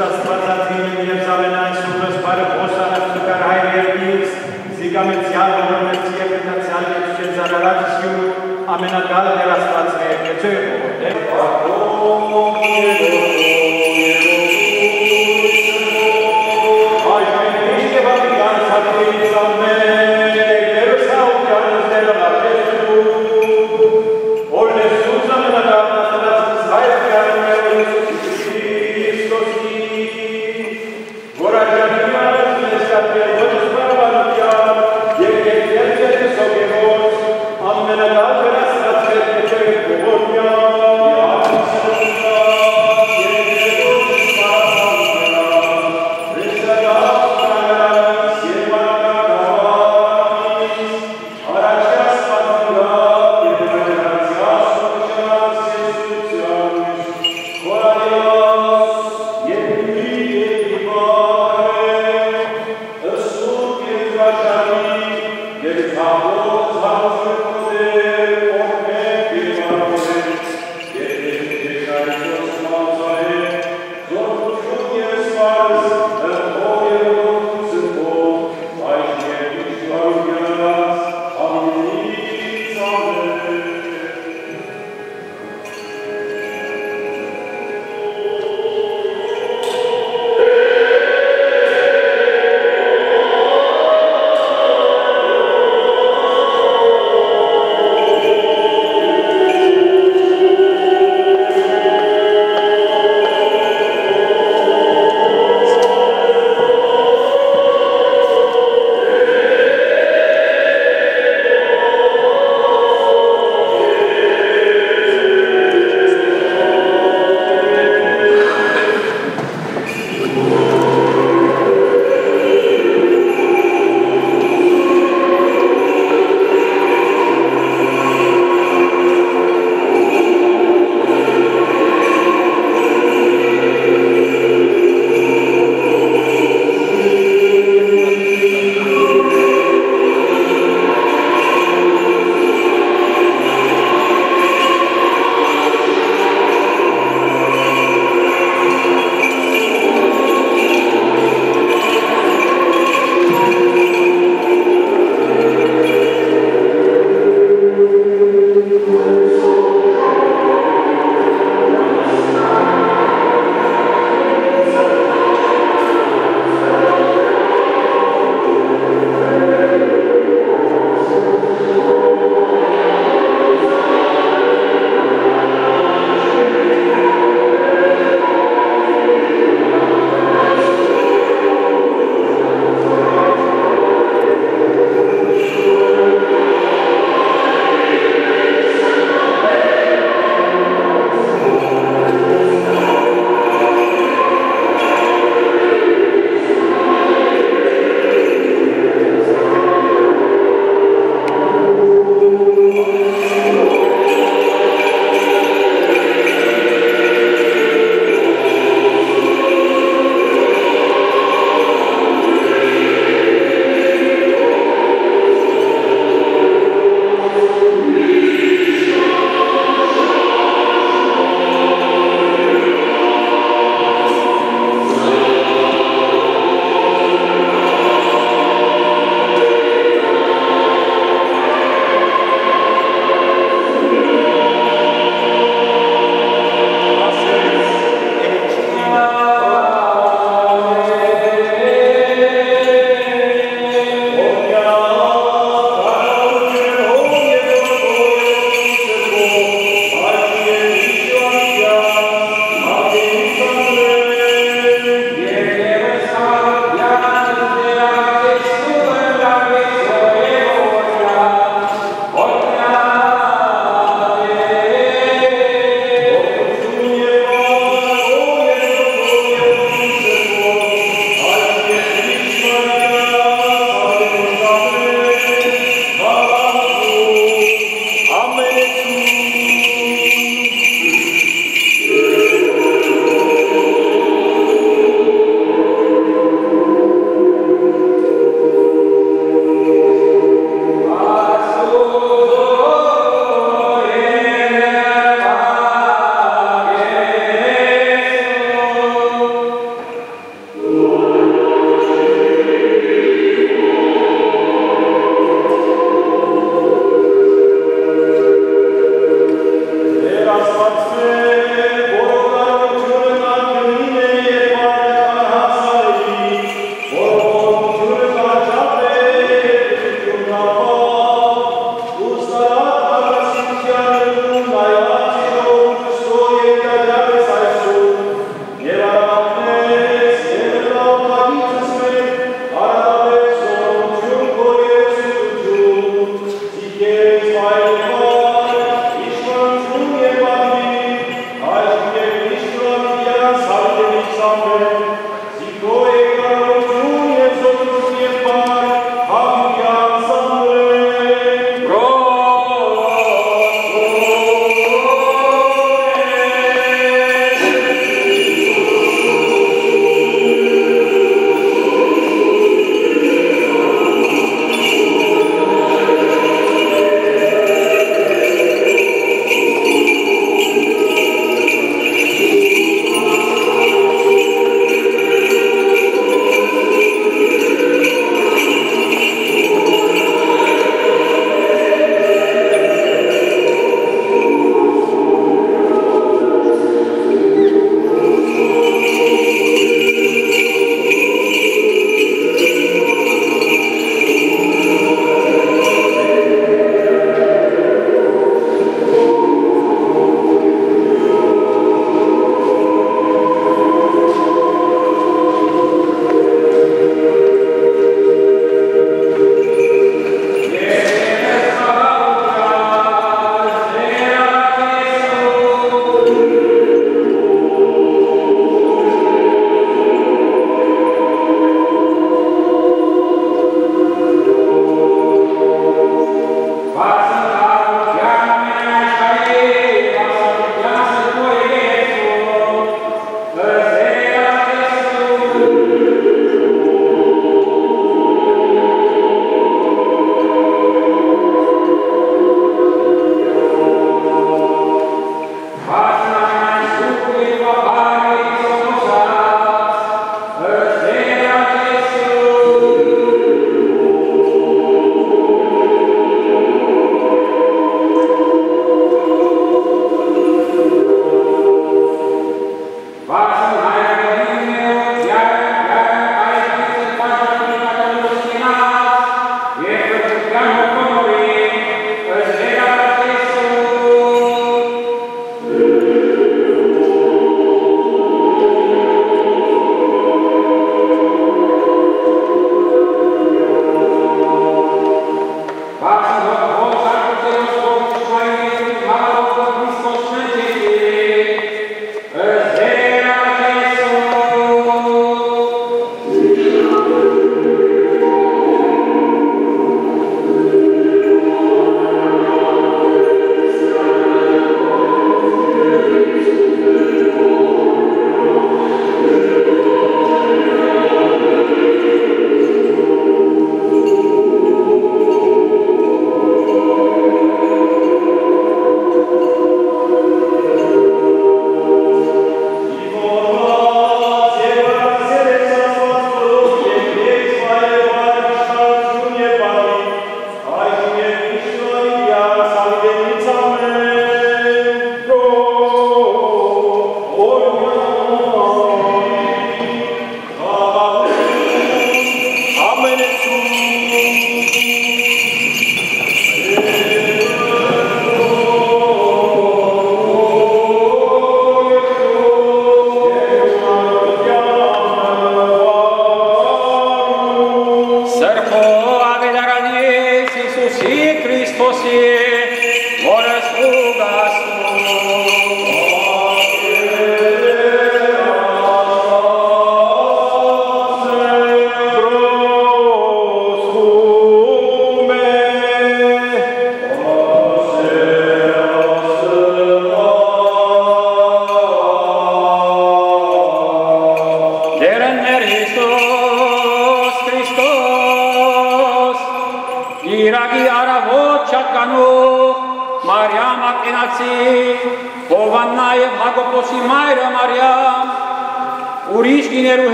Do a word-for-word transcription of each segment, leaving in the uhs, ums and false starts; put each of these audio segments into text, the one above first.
Աստվածածին և զավենան սուպս բարը խոսանը կարհայր երկից, զիգամեցյալ որմեցի և գտացյալ երջեն զարարացյու, ամենակալ դեր աստվածներ կեծույր Amen.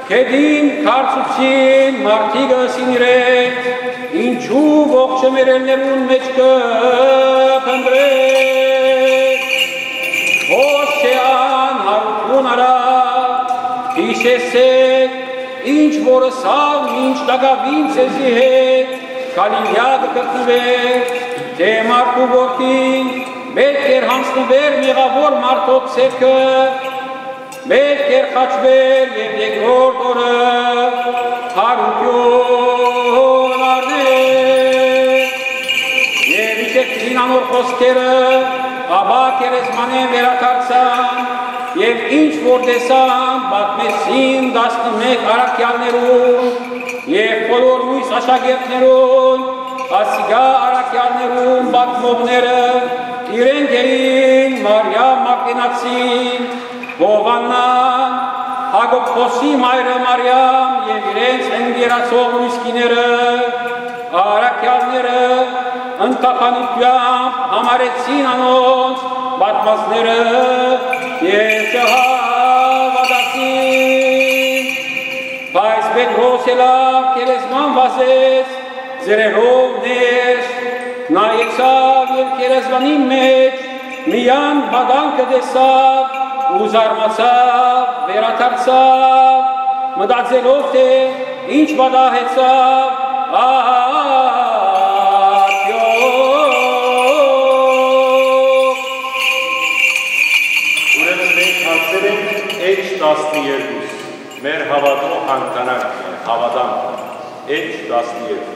Կեդին կարծուցին մարդիգը սինիրեք, ինչու ողջը մերելներուն մեջ կպնդրեք, հոշեան հարություն արա, իշեսեք, ինչ որը սավ, ինչ դագավին ծեզի հետ, կալիլյագը կրտնվեք, թե մարդու որդին, պետք էր հանցնվեր մեղավոր մարդոց սերքը, պետք էր խաչվեր և երկրորդ օրը հարություն առներ, և իշեցին անոր խոսքերը, ապա կերեզմանեն վերակարձան, և ինչ որ տեսան, պատմեցին տասնմեկ առաքյալներուն, և բոլոր ույս աշակերտներուն, ասիգա առաքյալներուն պատմողները, իրենք էին Մարիամ Մագդալինացին, Հովաննան, Հակոբոսի մայրը Մարիամ և իրենց ընկերացող ուսկիները, առաքյալները ընտապանությամբ համարեցին անոնց պատմածները և չհավատացին, բայց Պետրոս ելավ կերեզման վազեց, ձեռերով ներս, նայեցավ և կերեզմանի մեջ միան բադանքը տեսավ, ու զարմացավ, վերադարձավ, մտածելով թե ինչ պատահեցավ, արդյոք։ Ուրեմն մենք հարցել ենք Էջ տասնյոթ, մեր հավատո հանգարանք, հավատանքը, Էջ տասնյոթ։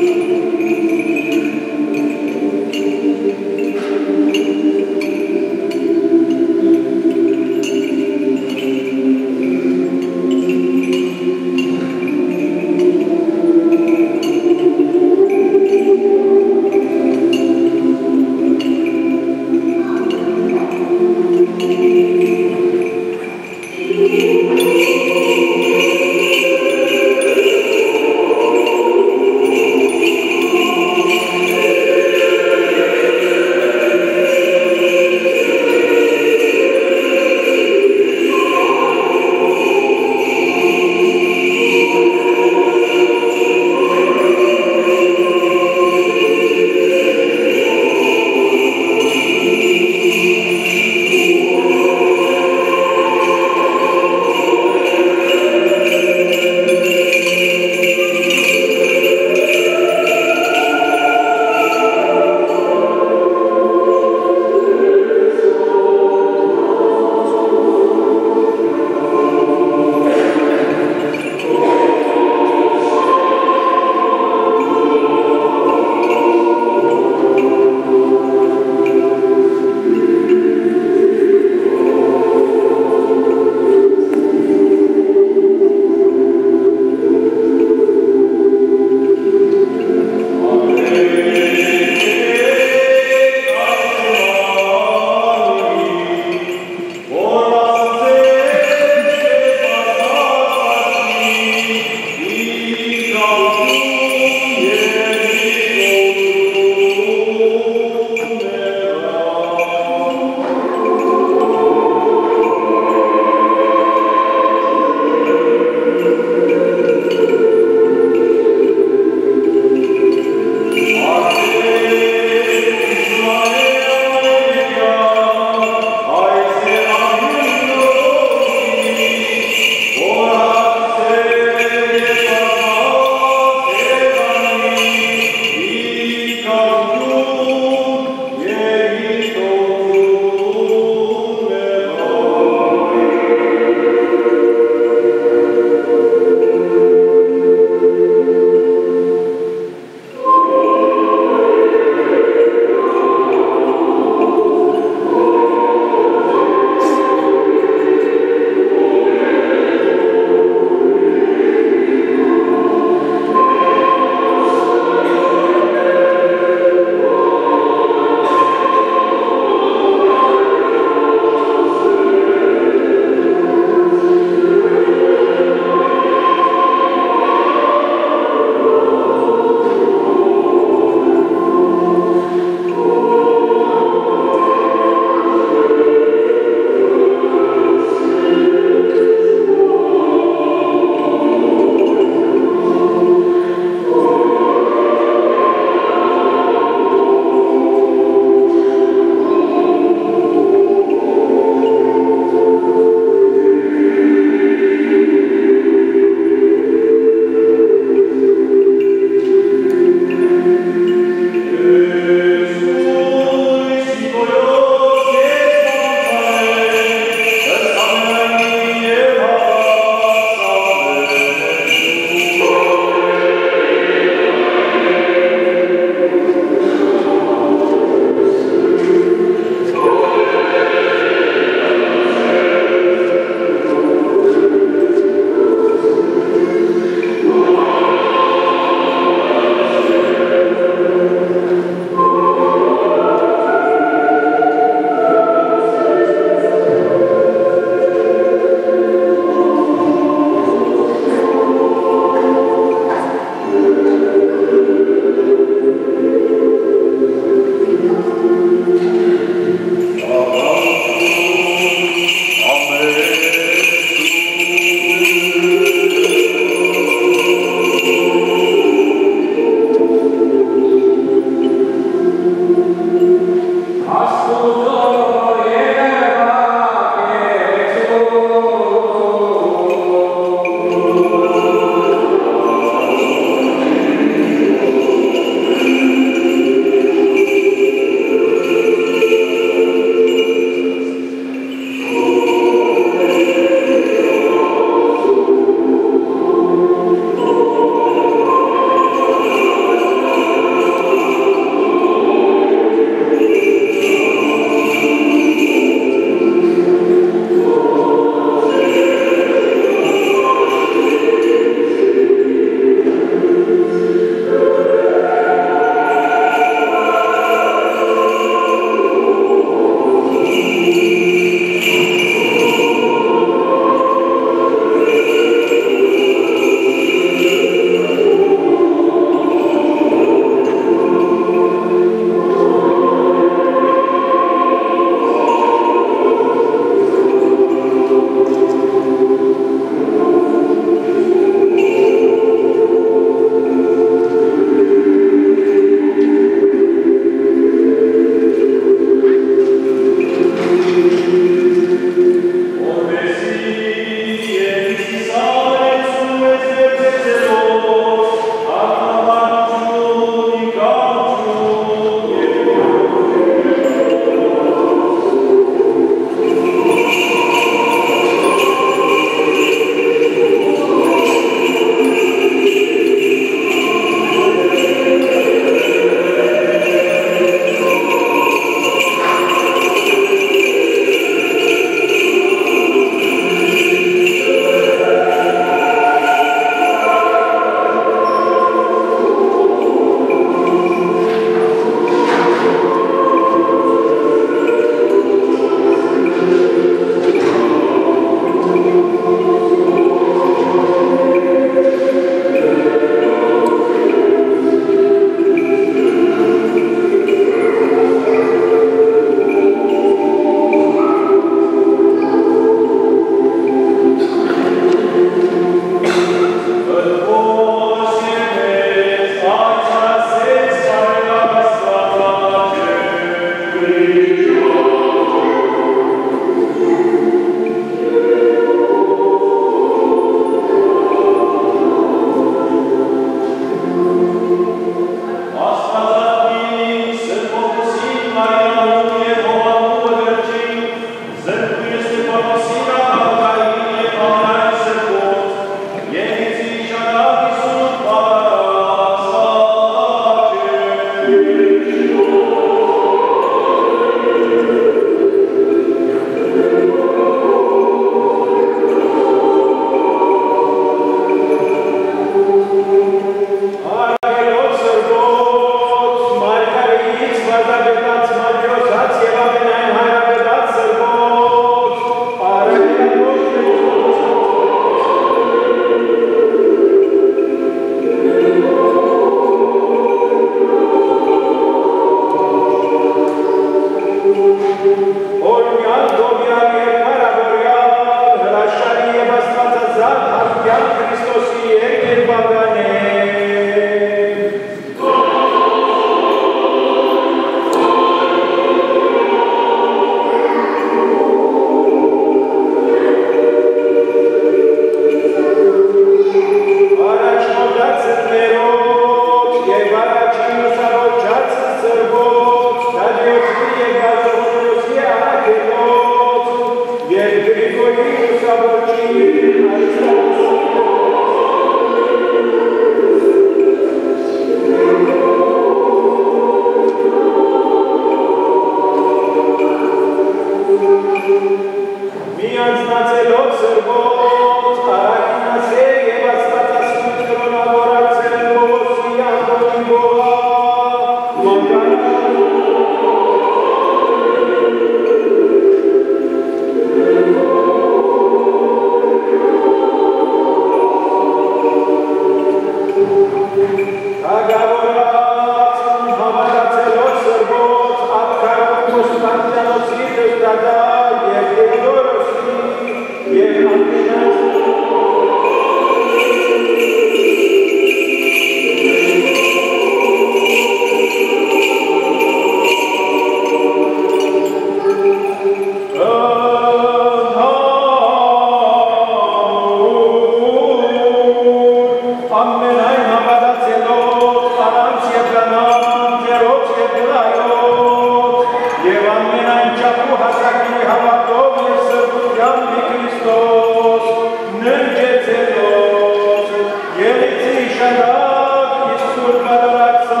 Amen, ai habadațelor, aranție planam, geroție bulaiot, ev amen, ai înceapu hasaki, havatovie, să puteam de Hristos, nângețelor, el îți șadat, Iisus badarața,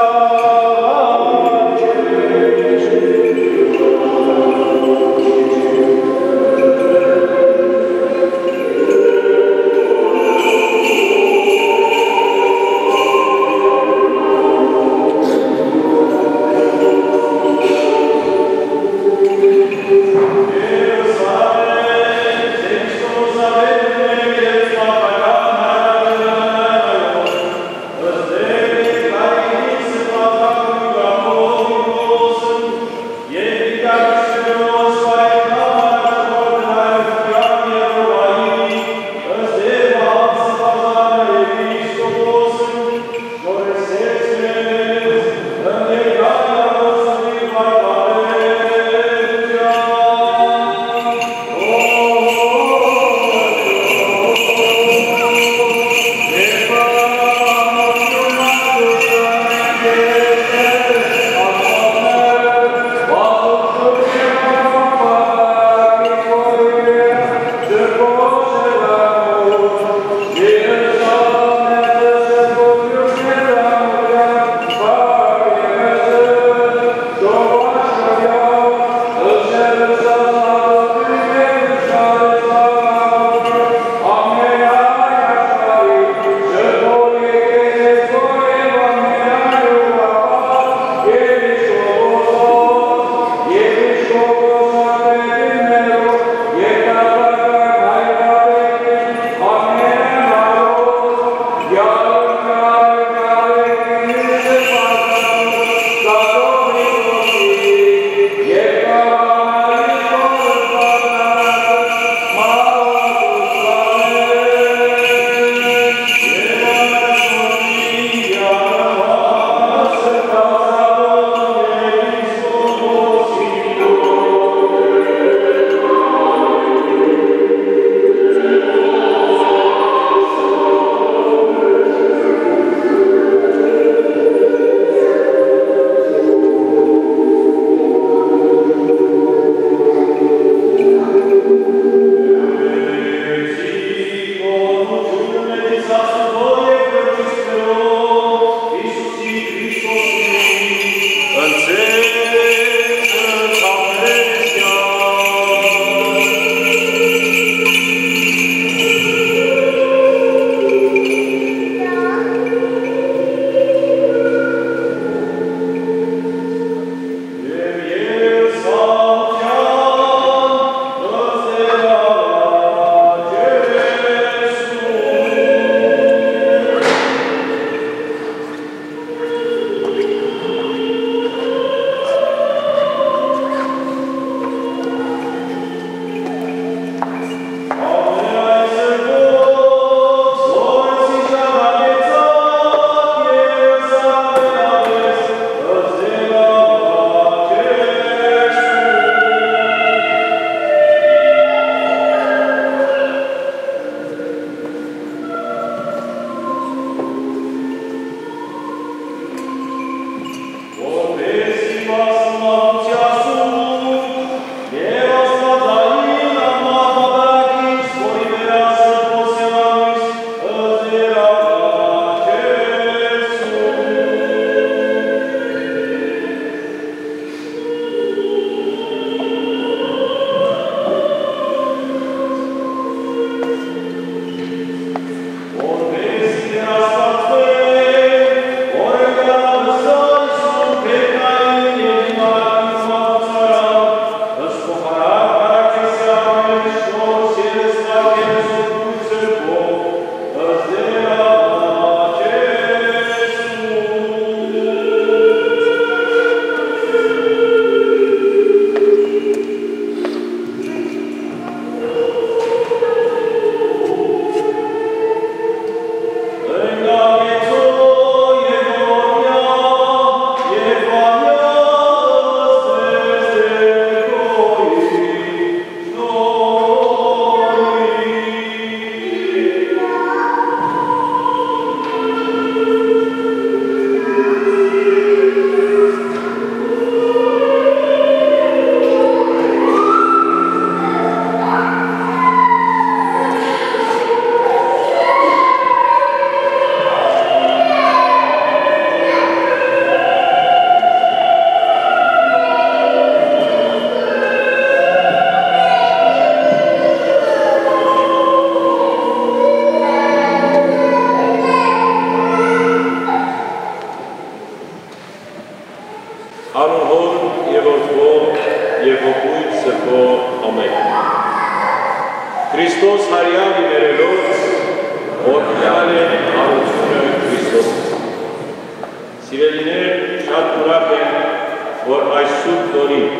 Սիրելիներ, շատ ուրախ եմ, որ այս սուրբ տոնին,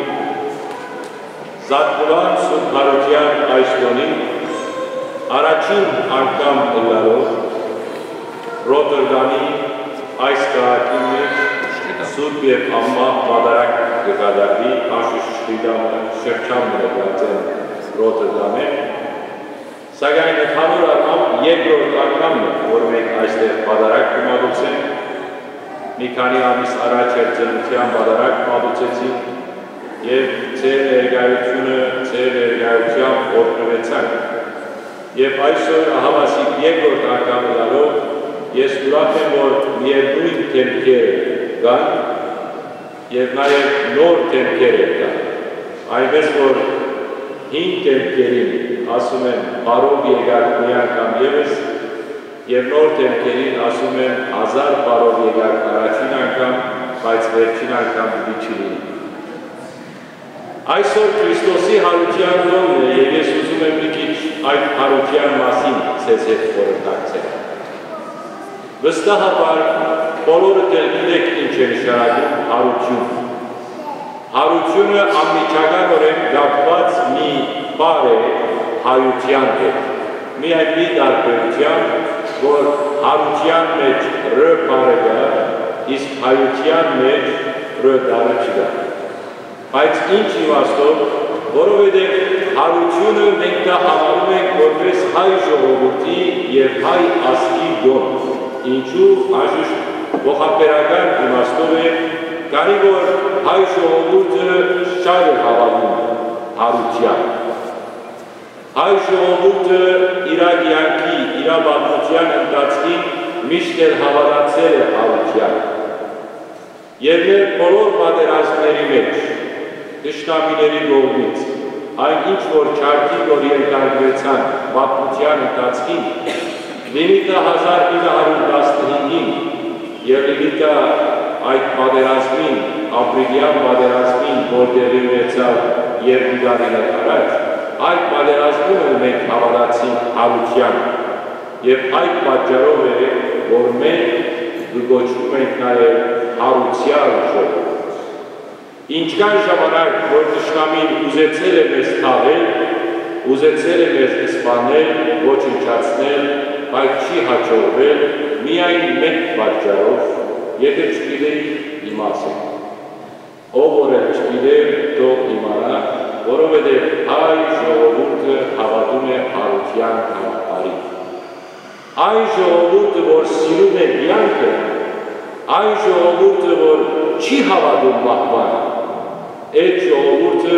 Զատկուլան Սուրբ Հարության այս տոնին, առաջին անգամ ըլլալով Ռոտերդամի այս քաղաքի մեջ սուրբ և անմահ պատարագ կկատարվի, անշուշտ շրջանը շրջան մնացած են Ռոտերդամը, սակայն ընդհանուր առմամբ երկրորդ անգամն է, որ մենք այստեղ պատարագ կմատուցենք, մի քանի ամիս առաջ էր ծննդյան պատարագ մատուցեցինք և ձեր ներկայությունը, ձեր ներկայությամբ օրհնվեցանք։ Եվ այսօր ահավասիկ երկրորդ անգամ ելալով ես ուրախ եմ, որ միևնույն դեմքերը կան և նաև նոր դեմքեր կան։ Այնպես որ հին դեմքերին ասում են բարով եկաք մի անգամ ևս և նոր դեմքերին ասում են հազար բարով եկաք առաջին անգամ, բայց վերջին անգամ պիտի չլինի։ Այսօր Քրիստոսի հարության տոնն է և ես ուզում եմ մի քիչ այդ հարության մասին ձեզ հետ խորհրդակցել։ Վստահաբար բոլորը գիտեք ինչ է նշանակում հարություն։ Հարությունը անմիջականորեն կապված մի բառ է հայության հետ։ Միայն մի տարբերությամբ, որ հարության մեջ ռ բառը կա, իսկ հայության մեջ ռ բառը չկա։ Բայց ինչ իմաստով, որովհետև հարությունը մենք դա համարում ենք որպես հայ ժողովրդի և հայ ազգի գոն, ինչու անշուշտ ողապերական իմաստով է, քանի որ հայ ժողովուրդը շատ է հավատում հարության։ Հայ ժողովուրդը իր կյանքի, իր պատմության ընթացքին միշտ էլ հավատացել է հարության։ Եվ մեր բոլոր պատերազմների մեջ թշնամիների կողմից, այն ինչ որ չարքի որ ենթարկվեցան պատմության ընթացքին, լինիթը հազար ինը հարյուր տասնհինգին և լինիթը այդ պատերազմին, ապրիլյան պատերազմին, որ տեղի ունեցավ երկու տարիներ առաջ, այդ պատերազմում մենք հավատացինք հարության և այդ պատճառով է, որ մենք կոչվում ենք նաև հարության ժողովուրդ։ Ինչքան ժամանակ, որ թշնամին ուզեցել է մեզ թաղել, ուզեցել է մեզ սպանել, ոչնչացնել, բայց չի հաջողվել միայն մեկ պատճառով, եթե չգիտեք իմացեք։ Ով որ էլ չգիտեր, թող իմանա, որովհետև հայ ժողովուրդը հավատում է հարության գաղափարին։ Այն ժողովուրդը, որ սիրում է կյանքը, այն ժողովուրդը, որ չի հավատում մահվան, այդ ժողովուրդը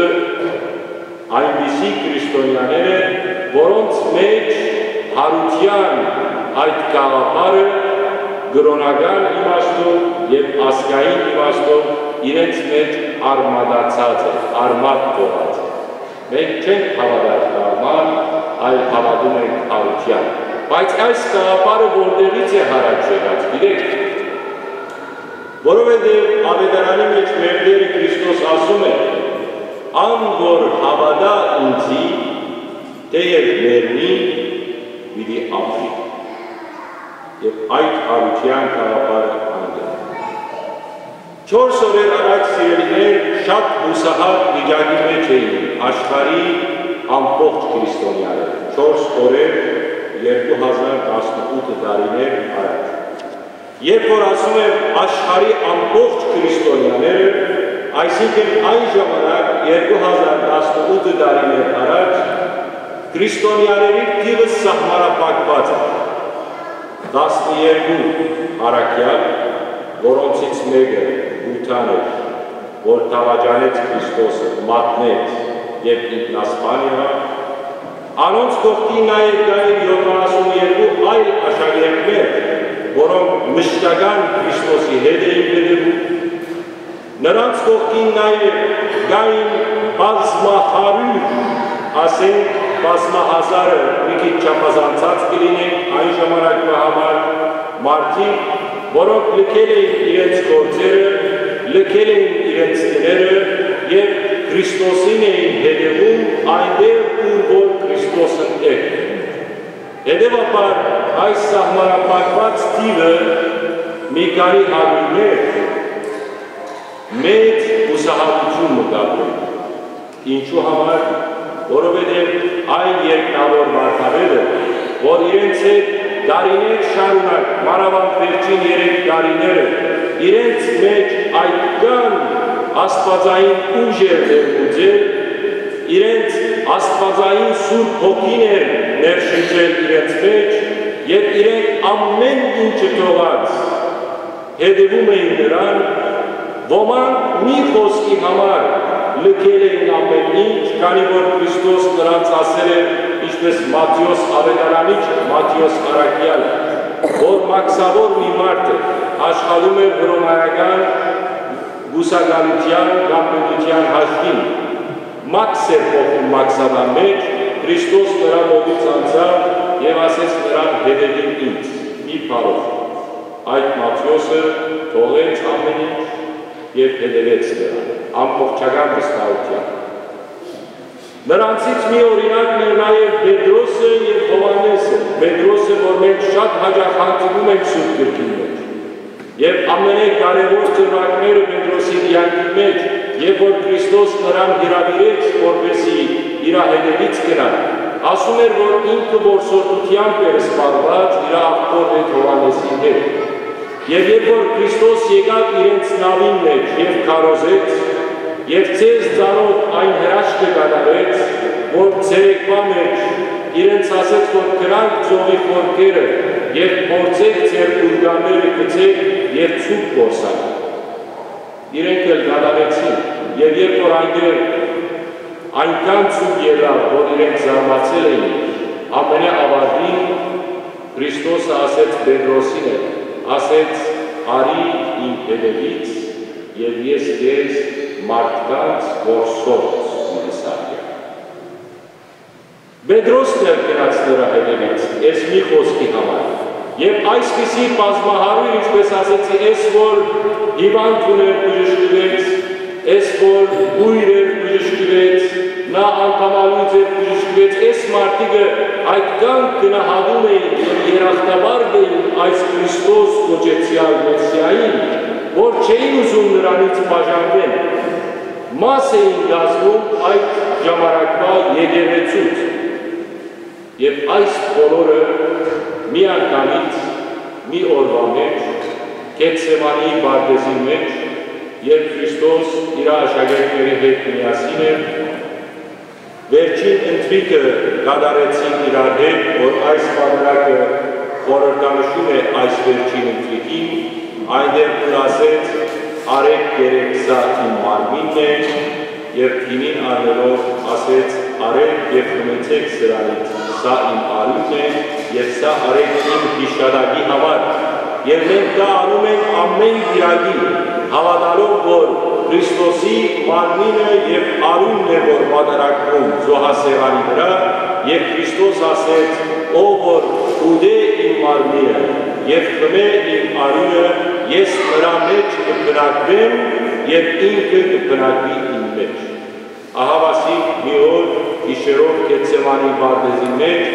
այնպիսի քրիստոնյաներ են, որոնց մեջ հարության այդ գաղափարը կրոնական իմաստով և ազգային իմաստով իրենց մեջ արմատացած է, արմատ թողած է։ Մենք չենք հավատալ արման, այլ հավատում ենք հարության։ Բայց այս գաղափարը որտեղից է առաջ եկած, գիտեք։ Որովհետև ավետարանի մեջ մեր Տերը Քրիստոս ասում է. «Ան որ հավատա ինձի, թեև մեռնի, պիտի ապրի»։ Եվ այդ հարության գաղափարը այն է։ Չորս օրեր առաջ սիրելիներ շատ հուսահատ վիճակի մեջ էին աշխարհի ամբողջ քրիստոնյաները։ Չորս օրեր երկու հազար տասնութ տարիներ առաջ։ Երբ որ ասում եմ աշխարհի ամբողջ քրիստոնյաները, այսինքն այն ժամանակ երկու հազար տասնութ տարիներ առաջ քրիստոնյաների թիվը սահմանափակված է։ տասներկու առաքյալ, որոնցից մեկը Գութան էր, որ դավաճանեց Քրիստոսը, մատնեց և ինքնասպան եղավ, անոնց կողքին նաև կային յոթանասունյոթ այլ աշակերտներ, որոնք մշտական Քրիստոսի հետ էին հետևում, նրանց կողքին նաև կային բազմահարյուր, ասենք բազմահազարը մի քիչ չափազանցած կլինեն այն ժամանակվա համար մարդիկ, որոնք լքել էին իրենց գործերը, լքել էին իրենց տները և Քրիստոսին էին հետևում այնտեղ, ուր որ Քրիստոսն էր։ Հետևաբար այս սահմանափակված թիվը մի մի քանի հարյուրներ մեծ հուսահատություն մտածում։ Ինչու համար, որովհետև այն երկնավոր մարդաբերը, որ իրենց հետ դարիներ շարունակ, մանավանդ վերջին երեք դարիները, իրենց մեջ այդքան աստվածային ուժ էր ներմուծել, իրենց աստվածային սուրբ հոգին էր ներշնչել իրենց մեջ, եւ իրենք ամեն ինչը թողած հետևում էին նրան, ոմանք մի խոսքի համար լքել էին ամեն ինչ, քանի որ Քրիստոս նրանց ասել է, ինչպես Մատթեոս Ավետարանիչ, Մատթեոս Առաքյալը, որ մաքսավոր մի մարդ է, աշխատում է հռոմեական գուսակալության կամ պետության հաշվին, մաքս էր փոխում մաքսանան մեջ, Քրիստոս նրան ովից անցավ եւ ասեց նրան հետևին ինձ, մի բառով։ Այդ Մատթեոսը թողեց ամեն ինչ եւ հետևեց նրան, ամբողջական վստահությամբ։ Նրանցից մի օրինակն էր նաեւ Պետրոսը եւ Հովհաննեսը, Պետրոսը, որ մենք շատ հաճախ հանդիպում ենք Սուրբ Գրքի մեջ։ Եվ ամենակարևոր ծրագրերը Պետրոսի կյանքի մեջ, երբ որ Քրիստոս նրան հրավիրեց, որպեսզի իր հետևից գնա, ասում էր, որ ինքը որսորդությամբ էր սպառված իր աղբոր հետ Հովհաննեսի հետ։ Եվ երբ որ Քրիստոս եկավ իրենց նավին մեջ եւ քարոզեց, եւ ցեզ ծանոթ այն հրաշքը կատարեց, որ ցերեկվա մեջ իրենց ասեց, որ գրանք ծովի խորքերը եւ փորձեք ձեր ուրգանները գցեք եւ ցուկ փորձեք։ Իրենք էլ կատարեցին եւ երբ որ այնտեղ այնքան ցուկ ելավ, որ իրենք զարմացել էին, ամենաավարտին Քրիստոսը ասեց Պետրոսին, ասեց արի իմ հետևից եւ ես քեզ մարդկանց որսորդ կունենամ։ Պետրոսն էր գնաց նրա հետևից, այս մի խոսքի համար։ Եվ այսպիսի բազմահարույր, ինչպես ասեցի, այս որ հիվանդ ուներ բժշկվեց, այս որ բույր էր բժշկվեց, նա անդամալույց էր բժշկվեց, այս մարդիկը այդքան գնահատում էին եւ երախտաբար էին այս Քրիստոս կոչեցյալ Մեսիային, որ չէին ուզում նրանից բաժանվել, մաս էին կազմում այդ ժամանակվա եկեղեցուց։ Եվ այս բոլորը մի անգամից, մի օրվա մեջ, Գեթսեմանի բարձի մեջ, երբ Քրիստոս իր աշակերտների հետ միասին էր, վերջին ընթրիքը կատարեցին իրար հետ, որ այս պարարակը խորհրդանշում է այս վերջին ընթրիկին, այնտեղ որ ասեց, արեք երեք սա իմ մարմինն է, եւ քինին առնելով ասեց, արեք եւ խմեցեք սրանից, սա իմ արյունն է, եւ սա արեք իմ հիշատակի համար, եւ մենք դա անում ենք ամեն կիրակի, հավատալով, որ Քրիստոսի մարմինը եւ արյունն է, որ պատրաստվում զոհասեղանի վրա, եւ Քրիստոս ասեց, ով որ ուտե իմ մարմինը եւ խմե իմ արյունը, ես նրա մեջ կբնակվեմ եւ ինքը կբնակվի իմ մեջ։ Ահավասի մի օր գիշերով Գեթսեմանի բարձի մեջ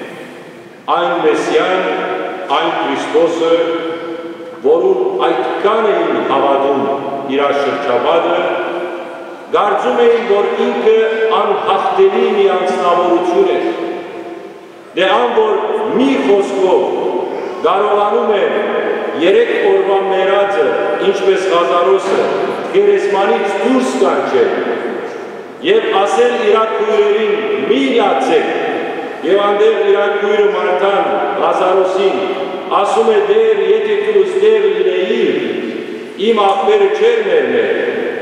այն Մեսիան, այն Քրիստոսը, որում այդքան էին հավատում իր շրջապատը, կարծում էին, որ ինքը անհաղթելի մի անձնավորություն է։ Դե ան, որ մի խոսքով կարողանում է երեք օրվա մեռածը, ինչպես Ղազարոսը, գերեզմանից դուրս կանչել եւ ասել իր քույրերին՝ մի լացեք, եւ այնտեղ իր քույրը Մարթան Ղազարոսին ասում է, դեր, եթե դու ստեղ լինեիր, իմ աղբերը չէր մեռնել։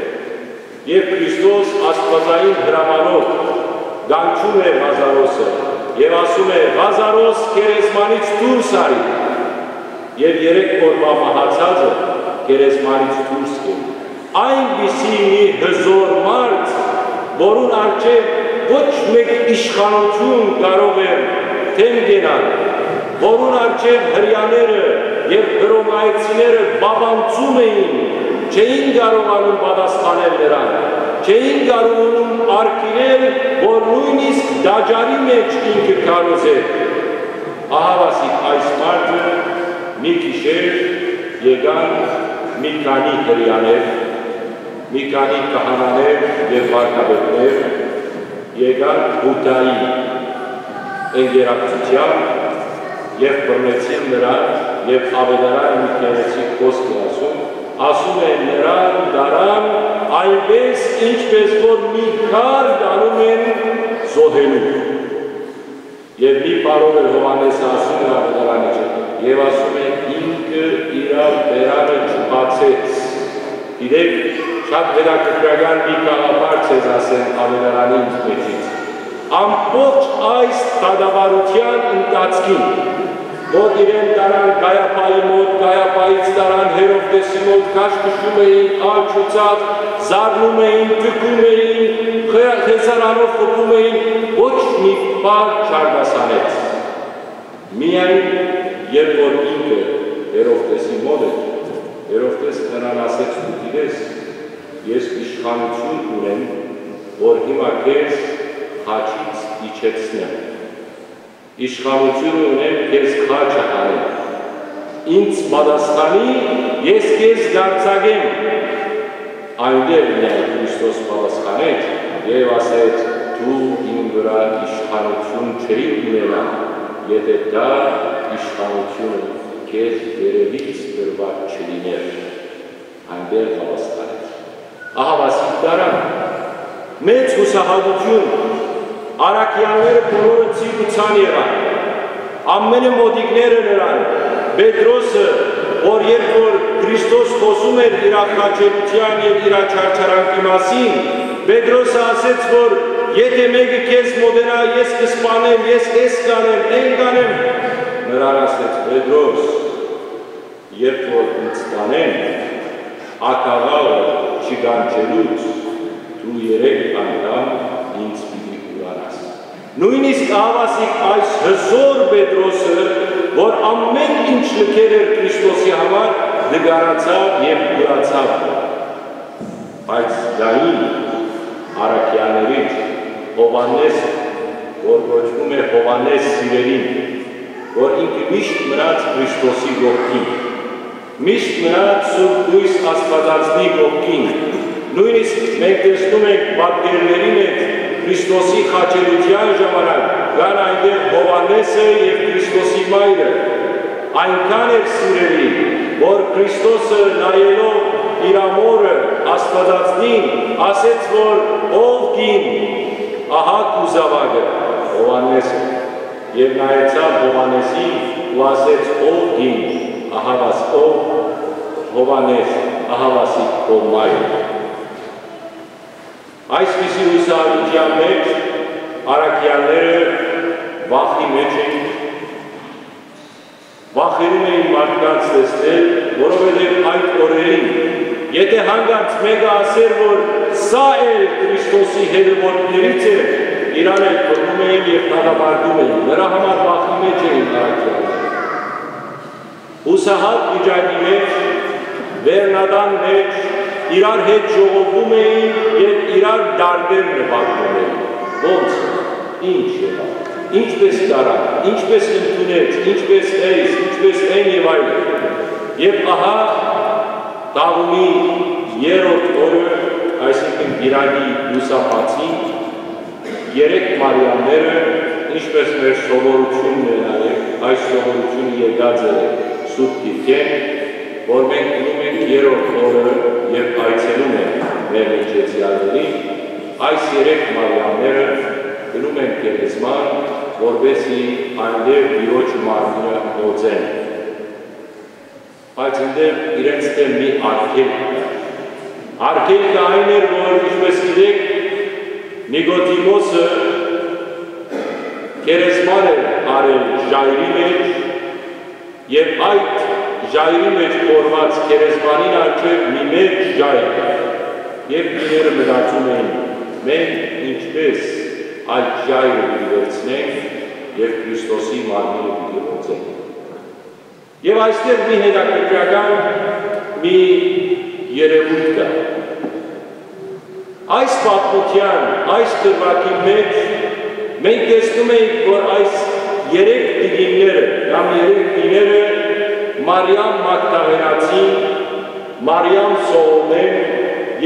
Եվ Քրիստոս աստվածային հրամանով գանչում է Ղազարոսը եւ ասում է, Ղազարոս, գերեզմանից դուրս արի։ Եվ երեք օրվա մահացածը գերեզմանից դուրս գնա։ Այնպիսի մի հզոր մարդ, որուն առջև ոչ մեկ իշխանություն կարող էր դեմ գնալ, որուն առջև հրյաները եւ հռոմայեցիները բաբանցում էին, չէին կարողանում պատասխանել նրան, չէին կարողանում արգինել, որ նույնիսկ դաջարի մեջ ինքը քարոզեր։ Ահավասիկ այս մարդը մի գիշեր եկան մի քանի հրեաներ, մի քանի քահանաներ և վարդապետներ, եկան Բուդդայի ընկերակցությամբ և բռնեցին նրան և ավետարանը մի գեղեցիկ խոսք է ասում, ասում են նրան դարան այնպես ինչպես որ մի քար դանում են զոհելու։ Եվ մի պարով էլ Հովհաննեսը ասում է ավետարանի չէ, և ասում են ինքը իր բերանը չբացեց։ Գիտեք, շատ հետաքրքրական մի գաղափար ցեզ ասեմ ավետարանի մեջից։ Ամբողջ այս դատավարության ընթացքին, որ իրեն տարան Կայափայի մոտ, Կայափայից տարան Հերովդեսի մոտ, քաշքշում էին, աջուծած, զարնում էին, թքում էին, խեսարանով խփում էին, ոչ մի բան չարդասանեց։ Միայն երբ որ ինքը Հերովդեսի մոտ էր, Հերովդեսը նրան ասեց դու գիտես, ես իշխանություն ունեմ, որ հիմա քեզ խաչից իջեցնեմ։ Իշխանություն ունեմ քեզ խաչը անեմ։ Ինձ պատասխանի, ես քեզ դարձակեմ։ Այնտեղ միայն Քրիստոս պատասխանեց և ասեց դու իմ վրա իշխանություն չէի ունենա, եթե դա իշխանությունը քեզ վերևից տրված չլիներ։ Այնտեղ պատասխանեց։ Ահա վասիկ դարան, մեծ հուսահատություն, Արաքյանները բոլորը ցիգուցան եղան, ամենը մոտիկները նրան, Պետրոսը, որ երբ որ Քրիստոս խոսում էր իր խաչելության և իր չարչարանքի մասին, Պետրոսը ասեց, որ եթե մեկը քեզ մոտենա, ես կսպանեմ, ես էս կանեմ, այն կանեմ, նրան ասեց Պետրոս, երբ որ ինձ տանեն, ակաղաղը չգանչելուց, դու երեք անգամ ինձ պիտի ուրանաս։ Նույնիսկ ահավասիկ այս հզոր Պետրոսը, որ ամեն ինչ լքեր էր Քրիստոսի համար, դգարացավ և ուրացավ։ Բայց դային Արաքյաներից Հովհաննեսը, որ կոչվում է Հովհաննես սիրելին, որ ինքը միշտ մնաց Քրիստոսի կողքին, միշտ մնաց Սուրբ Լույս Աստվածածնի կողքին, նույնիսկ մենք տեսնում ենք պատկերների մեջ Քրիստոսի խաչելության ժամանակ կան այնտեղ Հովհաննեսը և Քրիստոսի մայրը, այնքան էր սիրելի, որ Քրիստոսը նայելով իր ամորը Աստվածածնին ասեց, որ ով կին, ահա քու զավակը, Հովհաննեսը, և նայեցավ Հովհաննեսին ու ասեց ով կին, ահա վաս ով Հովհաննես, ահա վասի քո մայրը։ Այսպիսի հուսահատության մեջ Արաքյանները վախի մեջ էին, վախերում էին մարդկանց տեսնել, որովհետև այդ օրերին, եթե հանգարց մեկը ասեր, որ սա էլ Քրիստոսի հետևորդներից է, իրան էլ բռնում էին և դատապարտում էին, նրա համար վախի մեջ էին Արաքյանները։ Հուսահատ վիճակի մեջ, վերնադան մեջ, իրար հետ ժողովում էին և իրար դարդեր նպատվում էին։ Ոնց, ինչ եղավ, ինչպես տարան, ինչպես ընդունեց, ինչպես էս, ինչպես են և այլն։ Եվ ահա Տաղումի երրորդ օրը, այսինքն Գիրակի լուսաբացին, երեք Մարիամները, ինչպես մեր սովորությունն է նաև, այս սովորությունը եկած է Սուրբ Գիրքեն, որ մենք ունում ենք երրորդ օրը և այցելում ենք մեր միջեցյալներին, այս երեք Մարիամները գնում են գերեզման, որպեսզի այնտեղ Տիրոջ մարմինը մոծեն։ Բայց այնտեղ իրենց դեմ մի արգելք կա։ Արգելքը այն էր, որ ինչպես գիտեք, Նիկոդիմոսը գերեզման էր արել ժայռի մեջ և այդ ժայռի մեջ փորված գերեզմանին առջև մի մեծ ժայռ կա։ Եվ իրերը մտածում էին, մենք ինչպես այդ ժայռը պիտի վերցնենք և Քրիստոսի մարմինը պիտի մոծենք։ Եվ այստեղ մի հետաքրքրական մի երևույթ կա։ Այս պատմության, այս դրվագի մեջ մենք տեսնում ենք, որ այս երեք տիկինները կամ երեք տիները Մարիամ Մագդաղենացին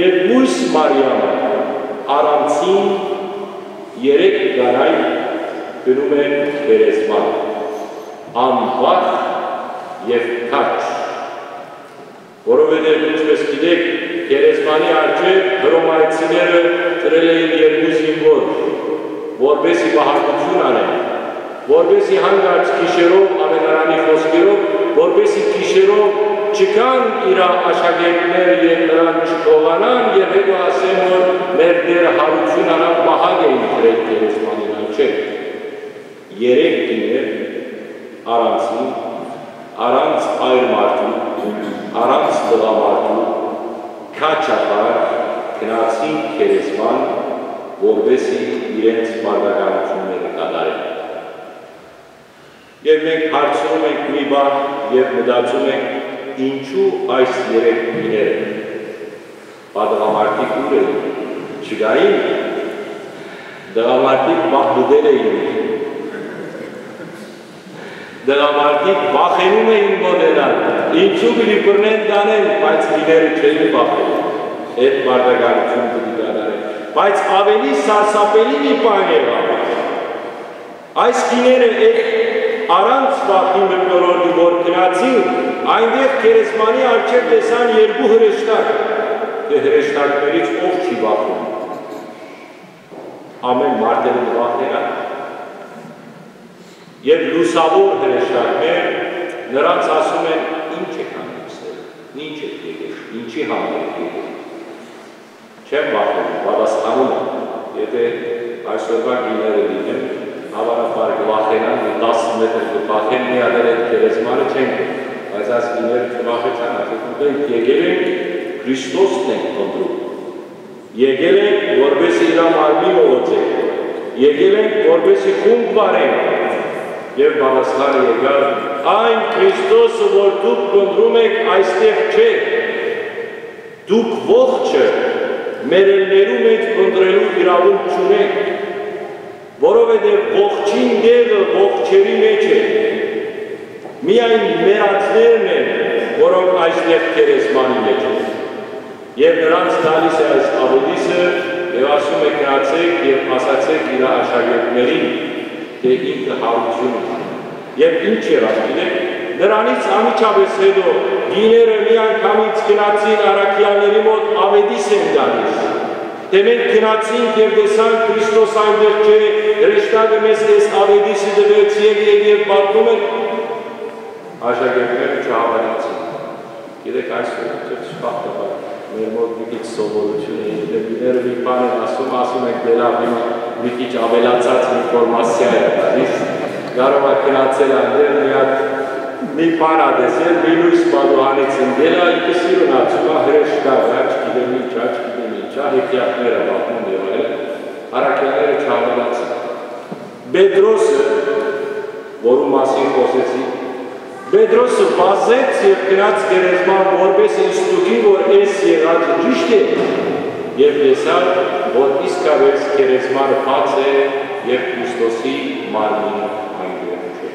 և Լույս Մարիամը առանցին երեք գարայ գնում են քերեզման, անվախ և քաջ, որովհետև ինչպես գիտեք, քերեզմանի առջև հռոմայացիները դրել էին երկու զինվոր, որպեսզի պահակություն անեն, որպեսզի հանկարծ գիշերով Ավետարանի խոսքերով, որպեսզի գիշերով չկան իր աշակերտներ և նրան չթողանան և հետո ասեն, որ մեր Տերը հարություն անան պահակ էին դրել քերեզմանին առջև։ Երեք կիներ առանցին, առանց այր մարդու, առանց տղամարդու, քաչապար գնացին քերեզման, որպեսզի իրենց պարտականությունները կատարեն։ Եվ մենք հարցնում ենք մի բան և մտածում ենք ինչու այս երեք կիները տղամարդիկ ուր էին, չգային, տղամարդիկ վախդել էին, տղամարդիկ վախենում էին մոտենալ, ինչու պիտի բռնեն տանեն, բայց կիները չէին վախենում, այդ պարտականությունը պիտի կատարեն, բայց ավելի սարսափելի մի բան եղավ, այս կիները առանց վախի մթնոլորտի որ գնացին, այնտեղ քերեզմանի առջև տեսան երկու հրեշտակ, և հրեշտակներից ով չի վախում, ամեն մարդերը վախենան, և լուսավոր հրեշտակներ նրանց ասում են ինչ եք հանդիպսել, ինչ եք եկել, ինչի համար եք եկել, չեմ վախենում, պատասխանում եմ, եթե այսօրվա գիները լինեն, հավանաբար կվախենան, տասը մետր կվախեն, մի ադեր այդ քերեզմանը չենք, բայց այս գիները չվախեցան, ասեցում եկել ենք Քրիստոսն ենք կնդրում, եկել ենք, որպեսզի իր մարմնի մոռացեք, եկել ենք, որպեսզի խումբ վարենք, և պատասխանը եկավ, այն Քրիստոսը, որ դուք կնդրում եք, այստեղ չէ, դուք ողջը մերելներու մեջ կնդրելու իրավունք չունեք, որովհետև ողջին դեղը ողջերի մեջ է, միայն մեռածներն են, որոնք այստեղ քերեզմանի մեջ են, և նրանց տալիս է այս ավետիսը և ասում է գնացեք և ասացեք իր աշակերտներին, թե ինքը հարություն ունի, և ինչ եղավ գիտեք, նրանից անմիջապես հետո գիները մի անգամից գնացին առաքյալների մոտ ավետիս են տալիս, թե մենք գնացինք և տեսանք Քրիստոս այնտեղ չէ, հրեշտակը մեզ այս ավետիսը տվեց և և պատմում են, աշակերտները չհավատացին, գիտեք այսօր չպատմաբար, մեր մոտ մի քիչ սովորություն է, եթե գիները մի բան են ասում, ասում ենք դելավ մի քիչ ավելացած ինֆորմացիա է տալիս, կարող է գնացել այնտեղ մի հատ մի բան ա տեսել, մի լույս պատուհանից ընկել է, ինքը սիրուն ասում է հրեշտակ, չգիտեմ ինչ, չգիտեմ ինչ, հեքիաթները պատմում եւ այլն, առաքյալները չհավատացին։ Պետրոսը, որում մասին խոսեցի, Պետրոսը վազեց և գնաց քերեզման, որպեսզի ստուգի, որ այս եղածը ճիշտ է, և տեսավ, որ իսկապես քերեզմանը բաց է և Քրիստոսի մարմինը այնտեղ չէ։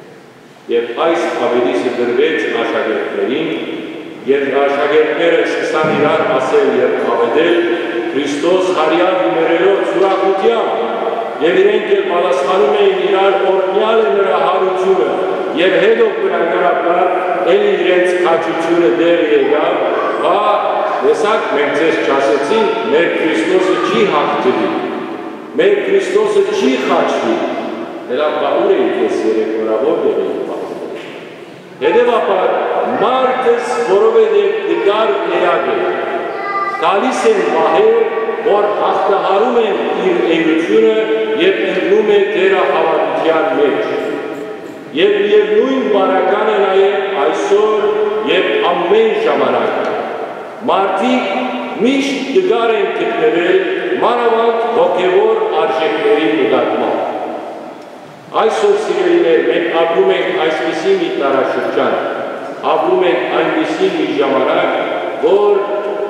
Եվ այս ավետիսը դրվեց աշակերտներին, և աշակերտները սկսան իրար ասել և ավետել Քրիստոս հարյալ իմերելով ուրախությամբ, և իրենք էլ պատասխանում էին իրար օրհնյալ է նրա հարությունը, և հետո բնականաբար էլի իրենց քաջությունը դեռ եկավ, բա տեսակ մենք ձեզ չասեցինք, մեր Քրիստոսը չի հաղթվի, մեր Քրիստոսը չի խաչվի, դրա բա ուր էիք ես երեկորա որտեղ էիք պատմել։ Հետևաբար մարդս, որովհետև դգար էակ է, գալիս են պահեր, որ հաղթահարում են իր էությունը և ընկնում է դրա հավատության մեջ։ Եվ միևնույն բանական է նաև այսօր և ամեն ժամանակ։ Մարդիկ միշտ դգար են գտնվել մանավանդ հոգևոր արժեքների նկատմամբ։ Այսօր սիրելիներ, մենք ապրում ենք այսպիսի մի տարաշրջան, ապրում ենք այնպիսի մի ժամանակ, որ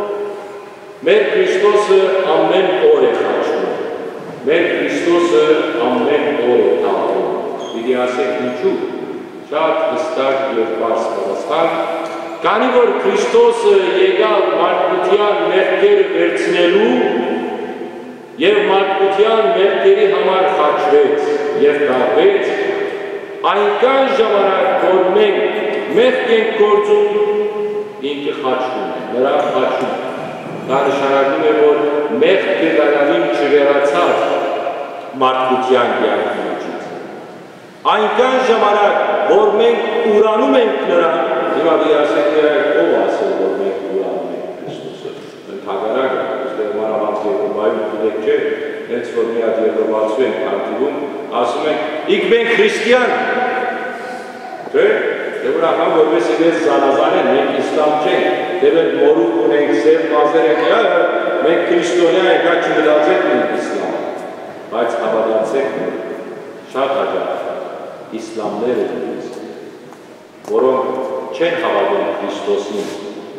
մեր Քրիստոսը ամեն օր է խաչվում, մեր Քրիստոսը ամեն օր է թաղվում։ Պիտի ասեք ինչու, շատ հստակ և պարզ պատասխան, քանի որ Քրիստոսը եկավ մարդկության մեղքերը վերցնելու եւ մարդկության մեղքերի համար խաչվեց եւ դառվեց, այնքան ժամանակ որ մենք մեղք ենք գործում, ինքը խաչվում է, նրան խաչում է։ Դա նշանակում է, որ մեղքը դրանին չվերացավ մարդկության կյանքի միջից։ Այնքան ժամանակ, որ մենք ուրանում ենք նրան, հիմա դիասեք նրանք ով ասել, որ մենք ուրանում ենք Քրիստոսը։ Ընդհակառակը, այստեղ մանավանդ Եվրոպայում գիտեք չէ, հենց որ մի հատ եվրոպացու ենք հանդիպում, ասում ենք, «Իք մենք քրիստիան», չէ՞, դե ուրախան որպես իրենց զանազան են, մենք իսլամ չենք, դեպել մորուք ունենք, սև մազեր ենք, մենք քրիստոնյա ենք, հա չմտածեք մենք իսլամ, բայց հավատացեք շատ հաջող իսլամներ ունենք, որոնք չեն հավատում Քրիստոսին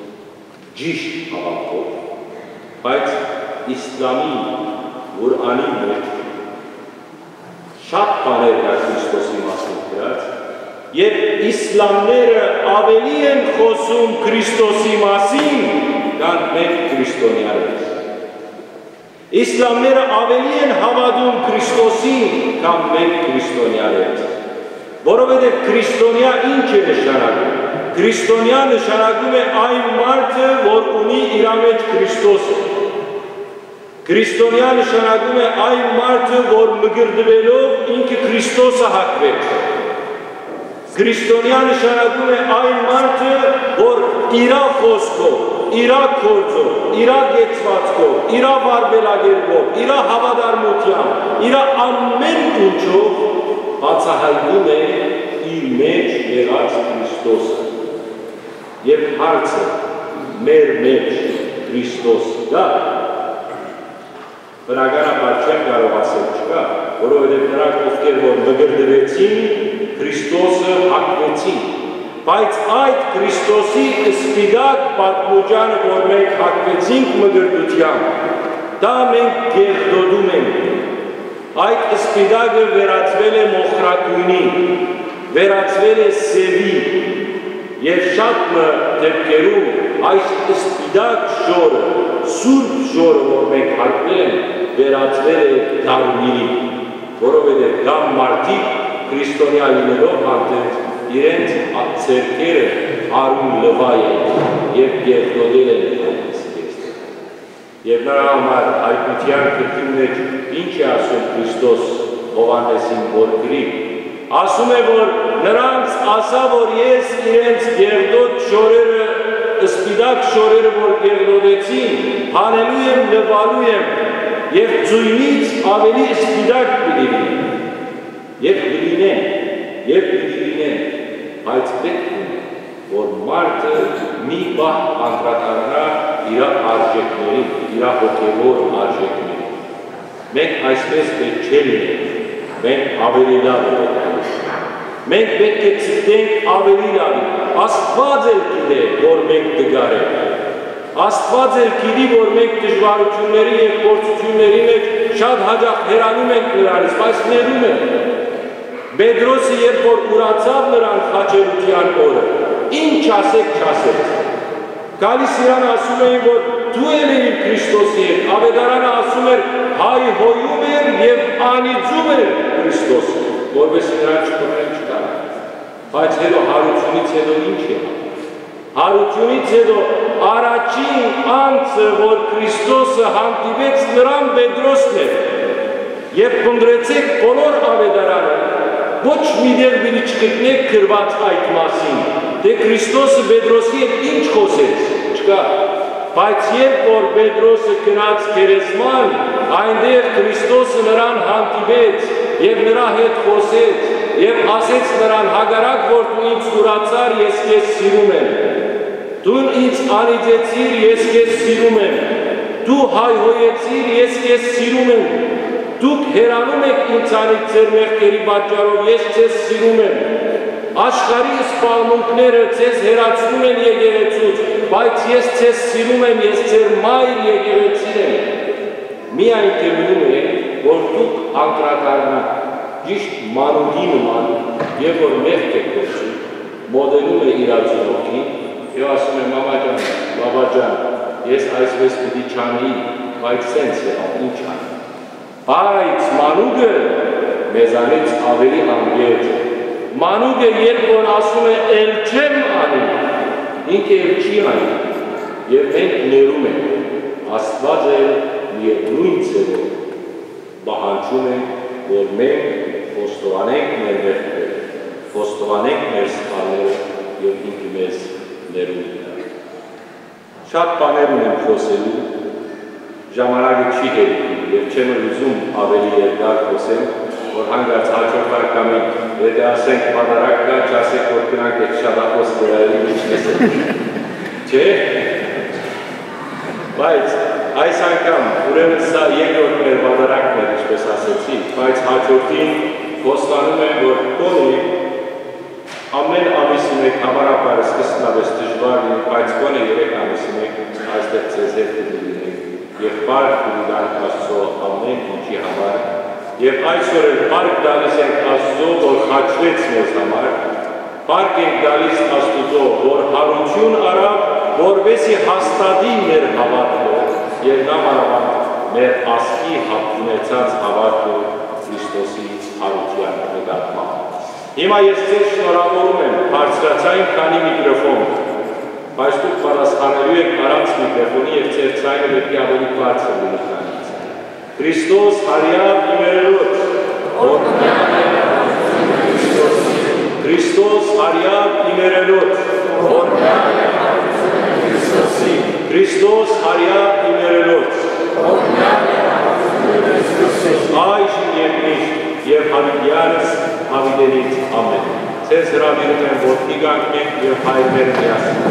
ճիշտ հավատքով, բայց իսլամի Ղուրանի մեջ շատ բաներ կա Քրիստոսի մասին գրած, եւ իսլամները ավելի են խոսում Քրիստոսի մասին, քան մենք քրիստոնյաներս։ Իսլամները ավելի են հավատում Քրիստոսին, քան մենք քրիստոնյաներս։ Որովհետեւ քրիստոնյա ինչ է նշանակում։ Քրիստոնյա նշանակում է այն մարդը, որ ունի իր մեջ Քրիստոսը։ Քրիստոնյա նշանակում է այն մարդը, որ մգրդվելով ինքը Քրիստոսը հակվեց։ Քրիստոնյա նշանակում է այն մարդը, որ իրա խոսքով, իրա գործով, իրա գեցվածքով, իրա վարվելագերբով, իրա հավատարմությամբ, իրա ամեն ուժով բացահայտում է իր մեջ եղած Քրիստոսը։ Եվ հարցը մեր մեջ Քրիստոս կա։ Բնականաբար չեմ կարող ասել չկա, որովհետև նրանք ովքեր որ մգրդվեցին, Քրիստոսը հակվեցին, բայց այդ Քրիստոսի սպիտակ պատմուճանը, որ մենք հակվեցինք մգրդությամբ, դա մենք գերդոդում ենք։ Այդ սպիտակը վերածվել է մոխրակույնի, վերածվել է սևի, եւ շատ դեպքերում այս սպիտակ շորը, սուրբ շորը, որ մենք հակվել ենք, վերածվել է դարմիրի, որովհետև դա մարդիկ քրիստոնյա լինելով հանդերձ իրենց ձեռքերը արուն լվայ են եւ գերդոդել են այս տեքստը։ Եվ նրա համար հայտնության քրտի մեջ ինչ է ասում Քրիստոս Հովհաննեսին որ գրի։ Ասում է, որ նրանց ասա, որ ես իրենց գերդոդ շորերը, սպիտակ շորերը, որ գերդոդեցին, հանելու եմ, լվալու եմ եւ ձույնից ավելի սպիտակ պիտի լինեն։ Եվ կլինեն, եւ պիտի լինեն, բայց պետք է, որ մարդը մի բան անդրադառնա իր արժեքներին, իր հոգևոր արժեքներին։ Մենք այսպես պետք չէ լինենք, մենք ավելի լավ ենք։ Մենք պետք է ցտենք ավելի լավ։ Աստված էլ գիտե, որ մենք դգար ենք։ Աստված էլ գիտի, որ մենք դժվարությունների եւ փորձությունների մեջ շատ հաջող հեռանում ենք նրանից, բայց ներում ենք։ Պետրոսը երբ որ ուրացավ նրան խաչելության օրը, ինչ ասեք չասեց։ Գալիս իրան ասում էին, որ դու էլ էիր Քրիստոսի հետ, ավետարանը ասում էր, հայհոյում էր եւ անիծում էր Քրիստոսը, որպես նրան չփոխեն չկար։ Բայց հետո հարությունից հետո ինչ է։ Հարությունից հետո առաջին անձը, որ Քրիստոսը հանդիպեց նրան Պետրոսն էր։ Եվ փնտրեցեք բոլոր ավետարանը, ոչ մի դեր մի չգտնեք գրված այդ մասին, թե Քրիստոսը Պետրոսի հետ ինչ խոսեց, չկա, բայց երբ որ Պետրոսը գնաց գերեզման, այնտեղ Քրիստոսը նրան հանդիպեց եւ նրա հետ խոսեց եւ ասեց նրան հագարակ, որ դու ինձ ուրացար, ես քեզ սիրում եմ, դու ինձ անիծեցիր, ես քեզ սիրում եմ, դու հայհոյեցիր, ես քեզ սիրում եմ, դուք հեռանում եք ինձանից ձեր մեղքերի պատճառով, ես ձեզ սիրում եմ, աշխարհի սպառնունքները ձեզ հեռացնում են եկեղեցուց, բայց ես ձեզ սիրում եմ, ես ձեր մայր եկեղեցին եմ։ Միայն թե մնում է, որ դուք անդրադառնաք ճիշտ մանուկի նման, եւ որ մեղք եք գործում, մոդելում է իր ծնողին, Եվ ասում է մամա ջան, բաբա ջան, ես այսպես պիտի չանի, բայց սենց եղավ, ինչ անի։ Բայց մանուկը մեզանից ավելի անգետ է։ Մանուկը երբ որ ասում է էլ չեմ անի, ինքը էլ չի անի, և մենք ներում ենք, Աստված էլ միևնույն ձևով պահանջում է, որ մենք խոստովանենք մեր մեղքերը, խոստովանենք մեր սխալները և ինքը մեզ ներում է։ Շատ բաներ ունեմ խոսելու, ժամանակը չի հերիքում և չեմ ուզում ավելի երկար խոսեմ, որ հանգարց հաջորդ անգամին, եթե ասենք պատարակ կա, չասեք, որ գնանք այդ շատախոս դերարի մեջ լսենք։ Չէ՞։ Բայց այս անգամ ուրեմն սա երկրորդ մեր պատարակն էր, ինչպես ասեցի, բայց հաջորդին խոստանում եմ, որ գոնե ամեն ամիսի մեկ համարաբար սկսնավես դժվար լինի, բայց գոնե երեք ամիսի մեկ այստեղ ձեզ հետ կլինենք և բարք կլինենք Աստծո ամեն ինչի համար և այսօր էլ բարք տալիս ենք Աստծո, որ խաչվեց մեզ համար, բարք ենք տալիս Աստծո, որ հարություն արավ, որպեսզի հաստատի մեր հավատքը և նամանավանդ մեր ասկի ունեցած հավատքը Քրիստոսի հարության նկատմամբ։ Հիմա ես ձեզ շնորհավորում եմ, բարձրացային քանի միկրոֆոն, բայց դուք պատասխանելու եք առանց միկրոֆոնի և ձեր ցայնը պետք է ավելի բարձր լինի քանից։ Քրիստոս հարյավ իմերելոց, Քրիստոս հարյավ իմերելոց, Քրիստոս հարյավ իմերելոց, այժմ և միշտ և հավիտյանս հավիտենից ամեն։ Ձեզ հրավիրում եմ, որ իգանք մենք և հայրները միասին։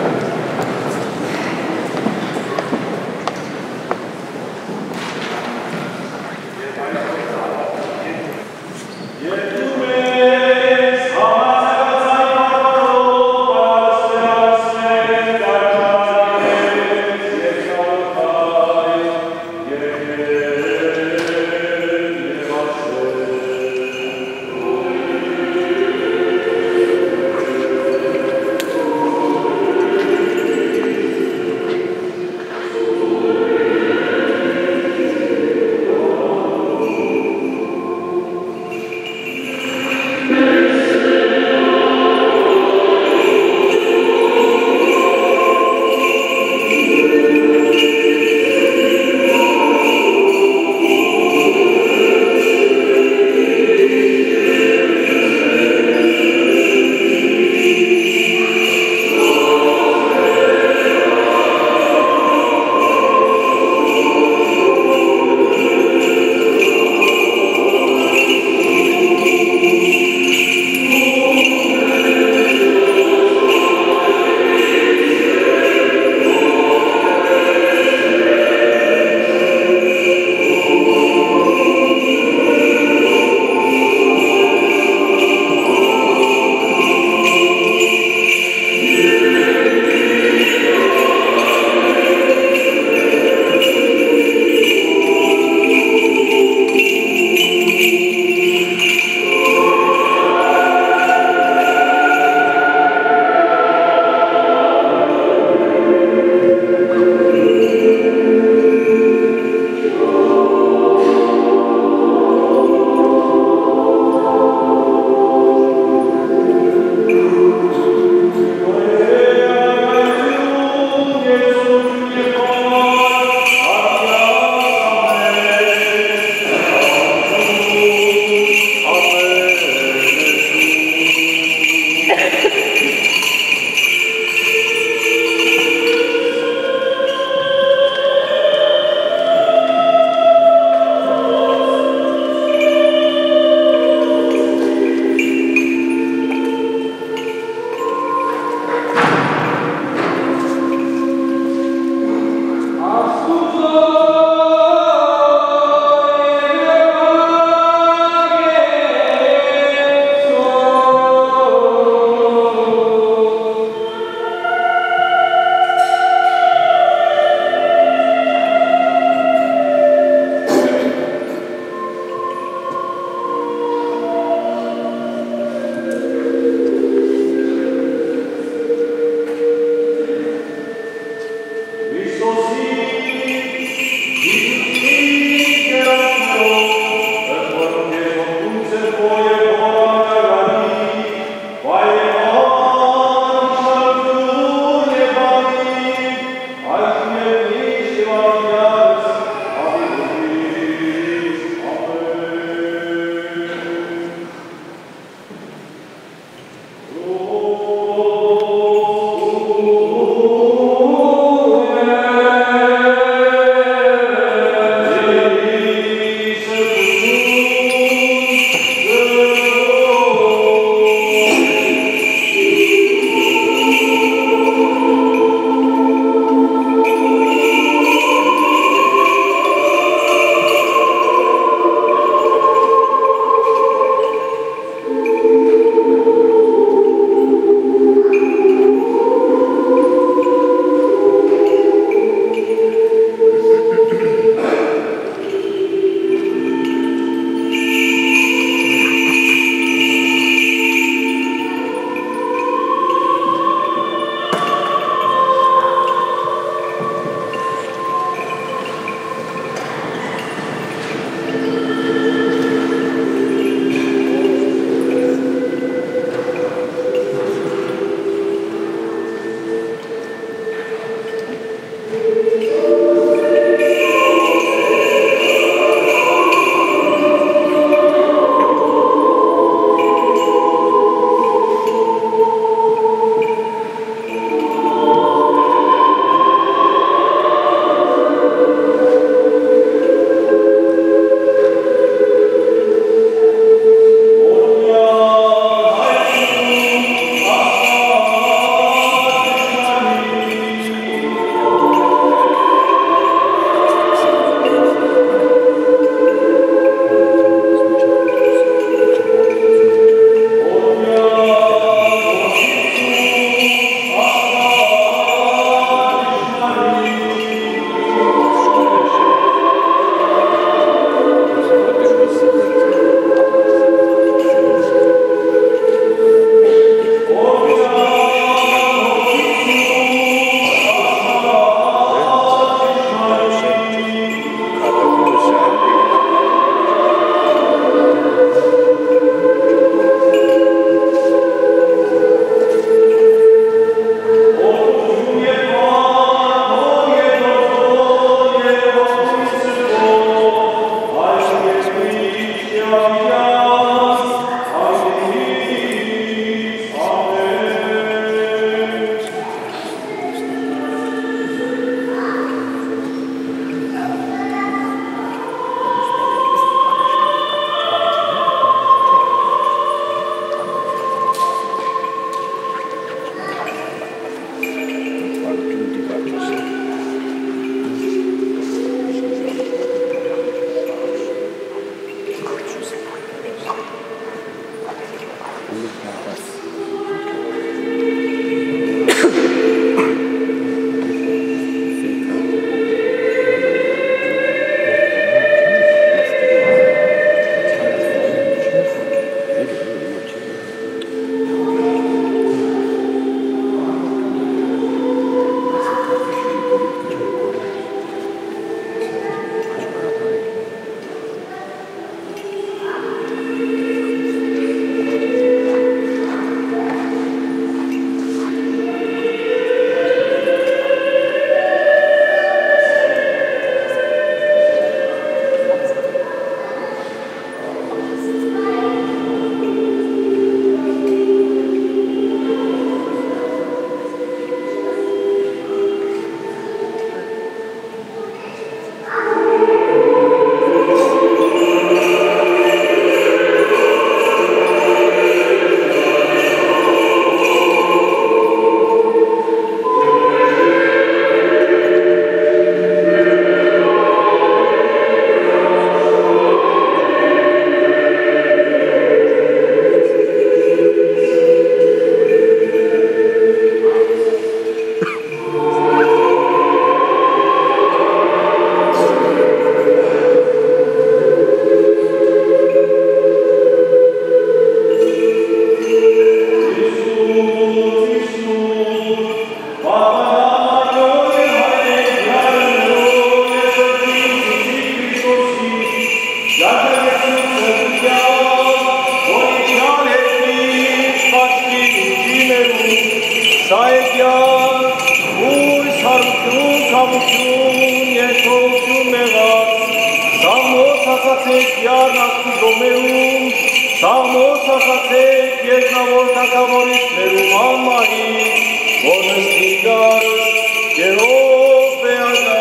Ուրախություն, կամություն, երկողություն մեղած, Սաղմոս հասացեք յարն աստի գոմերում, Սաղմոս հասացեք երկնավոր թագավորիչներում անմահի, որ նստի դարս Գերով բեազան։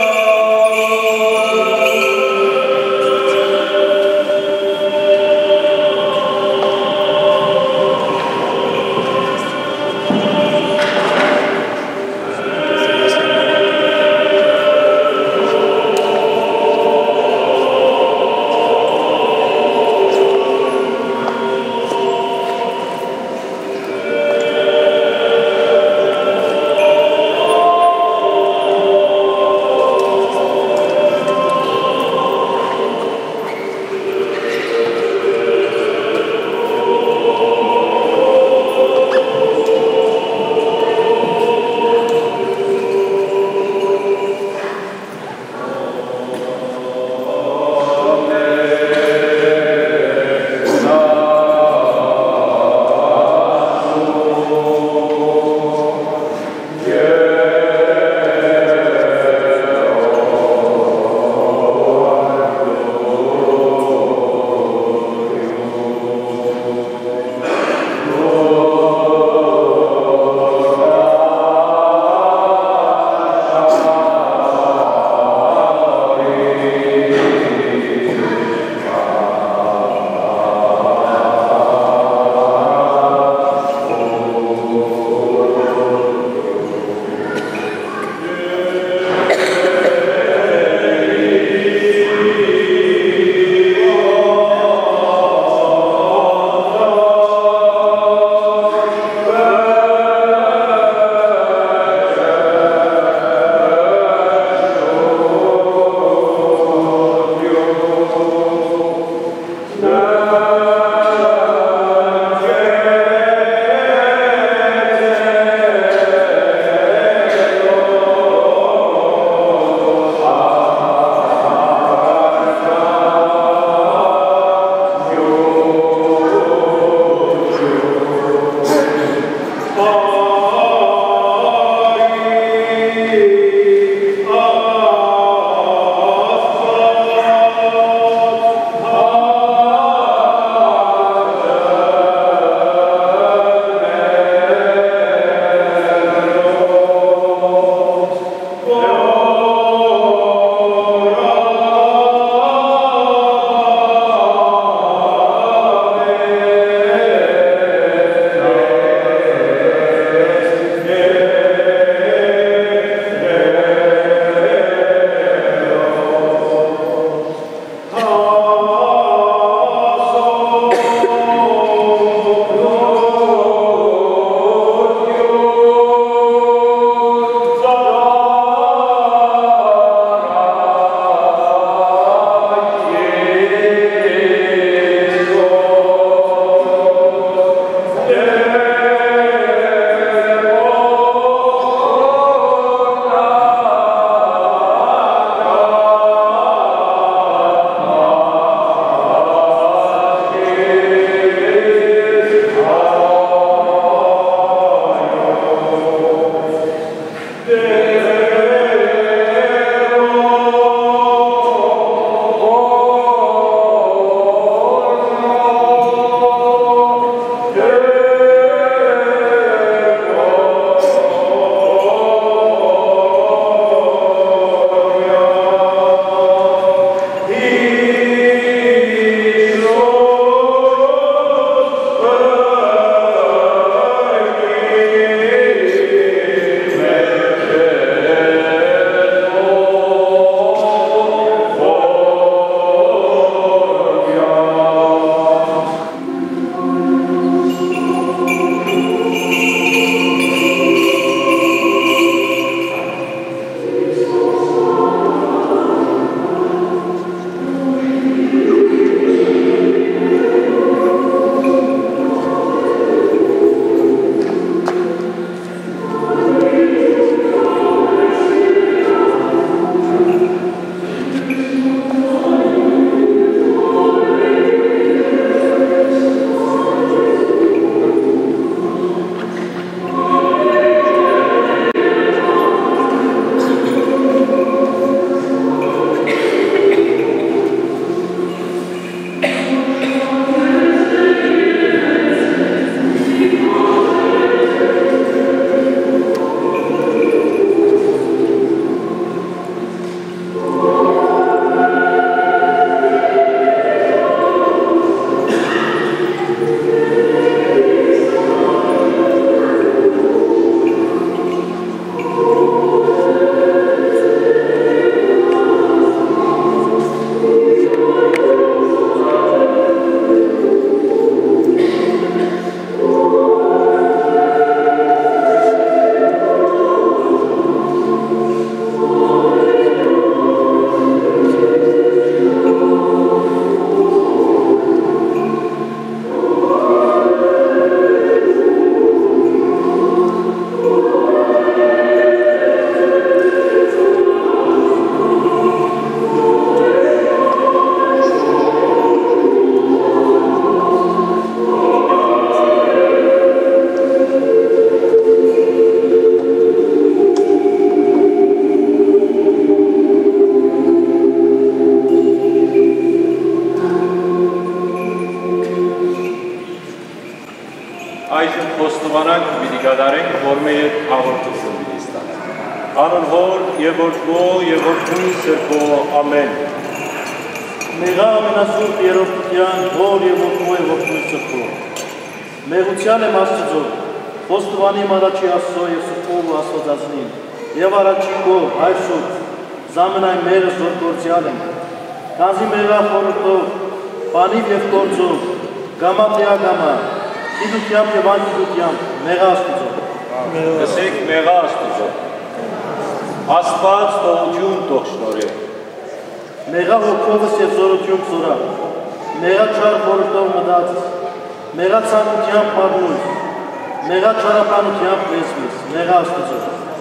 որ մեր հաղորդություն Հրիստան։ Անուն հոր եւ որդու եւ որդու սրբո ամեն։ Մեղա ամենասուրբ երրորդության հոր եւ որդու եւ որդու սրբո։ Մեղության եմ Աստծո, Խոստովանիմ առաջի Աստծո եւ սրբով ու Աստվածածնին, եւ առաջի քո հայր շուտ, զամենայն մերս որ գործյալ եմ։ Կազի մեղա խորհրդով, բանիվ եւ գործով, գամատիա գամա, գիտությամբ եւ անգիտությամբ, մեղա Աստծո։ Գսեք մեղա Աստծո։ Աստված տողություն տող շնորհե։ Մեղա հոգովս եւ զորություն զորա, մեղա չար խորհրդով մտած, մեղա ցանկությամբ մարմույս, մեղա չարապանությամբ լեզվիս, մեղա Աստծո։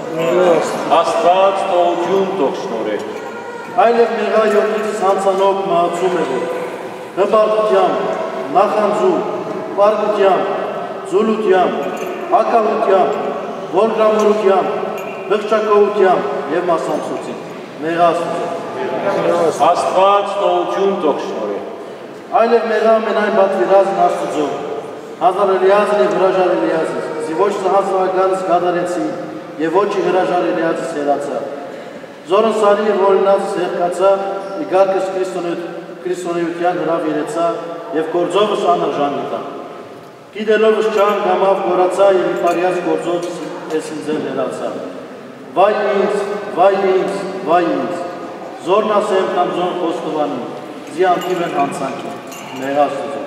Աստված տողություն տող շնորհե։ Այլև մեղա յոթից հանցանով մահացում է որ, հպարտությամբ, նախանձու, պարգությամբ, զուլությամբ, հակավությամբ, ողջամորությամբ, բղճակողությամբ և մասամսոցին, մեղա Աստծո։ Աստված տողություն տող շնորհե։ Այլև մեղա ամենայն բատվիրազն Աստծո, հազար Էլիազն և հրաժար Էլիազից, զի ոչ հազարականս գադարեցի և ոչ հրաժար Էլիազից հերացա։ Զորն սարի և որինացս հեղկացա, իգարկս Քրիստոնեության հրավ երեցա և գործովս անարժան գիտա։ Գիտելովս չան գամավ գորացա և իպարյաց գործով ես ինձել հերացա։ Վայ ինձ, վայ ինձ, վայ ինձ, զորն ասեմ կամ զորն խոստովանում, զի անթիվ են հանցանքի, մեղա Աստծո։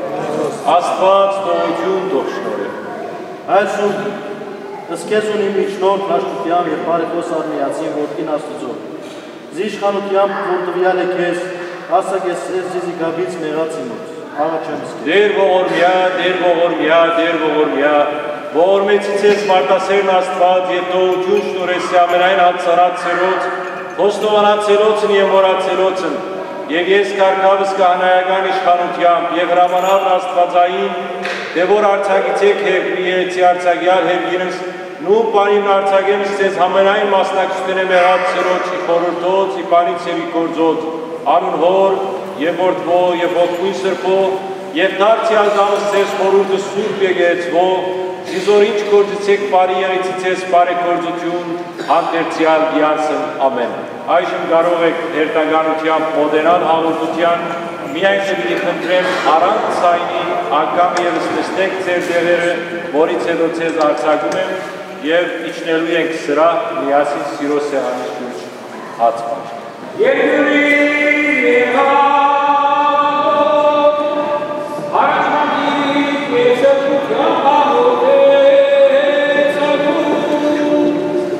Աստված տողություն տող շնորհե։ Հայր շուրջ, ըսկես ունի միջնորդ հաշտությամբ և բարեխոս արմիացին որդին Աստծո։ Զի իշխանությամբ որ տվյալ է քեզ, ասակ ես զիզի գաբից մեղացի մոտ, աղաչեմ սկես։ Դեր ողորմյա, դեր ողորմյա, դեր ողորմյա, ողորմեցից ես մարդասերն Աստված և տողություն շնորհես ամենայն հացարած ծերոց, խոստովանացելոցն և մորացելոցն, և ես կարգավս կահանայական իշխանությամբ և հրամանավն Աստվածային, դե որ արձագիցեք հերգրի երեցի արձագյալ հերգինս, նու պանիմն արձագեմս ձեզ համենայն մասնակցություն է մեղած ծերոչի խորհրդոց, իպանից և իգործոց, անուն հոր և որդվո և որդվույն սրբո, և դարձյալ գամս ձեզ խորուրդը սուրբ եկեղեցվո, զիզոր ինչ գործիցեք բարի եղիցից ես բարեգործություն, հանդերձյալ գիանսն ամեն։ Այժմ կարող եք հերթականությամբ մոդենալ հաղորդության, միայն չպիտի խնդրեմ առանց ցայնի, անգամ ևս նստեք ձեր տեղերը, որից հետո ձեզ արձակում եմ և իջնելու ենք սրահ միասին սիրո սեղանի շուրջ հաց պաշտ։ Երկրի եղավ, առաջնագիր և սրբության հաղորդեց այգում։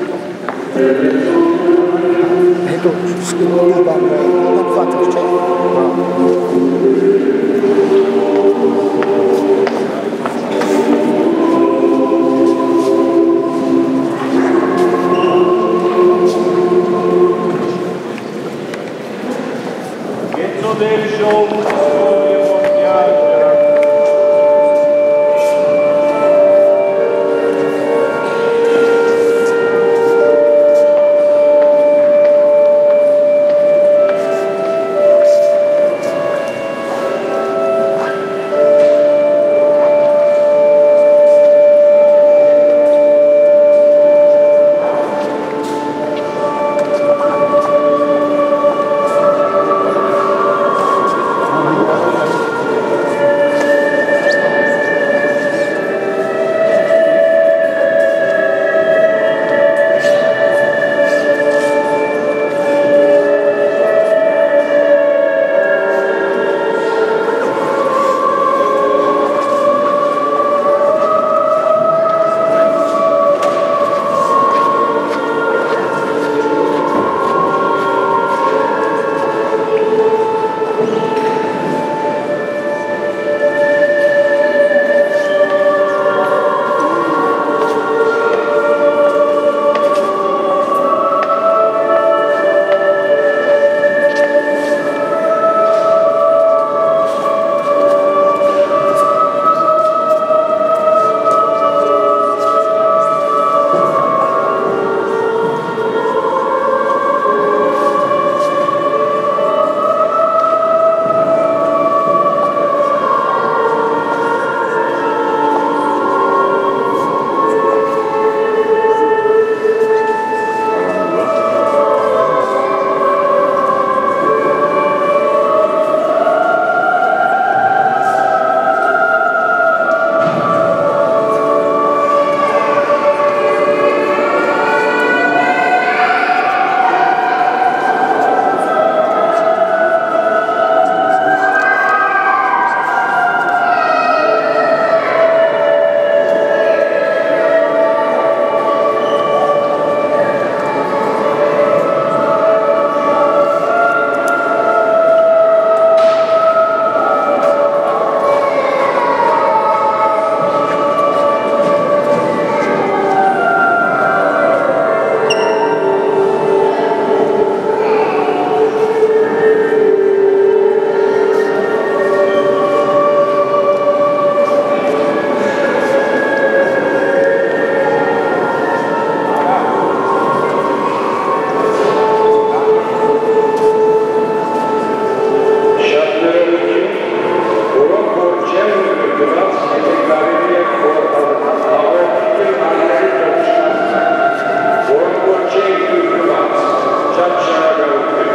Հետո սկնորի բանը, հպվատր չէ։ Del show, e Շատ շնորհակալություն։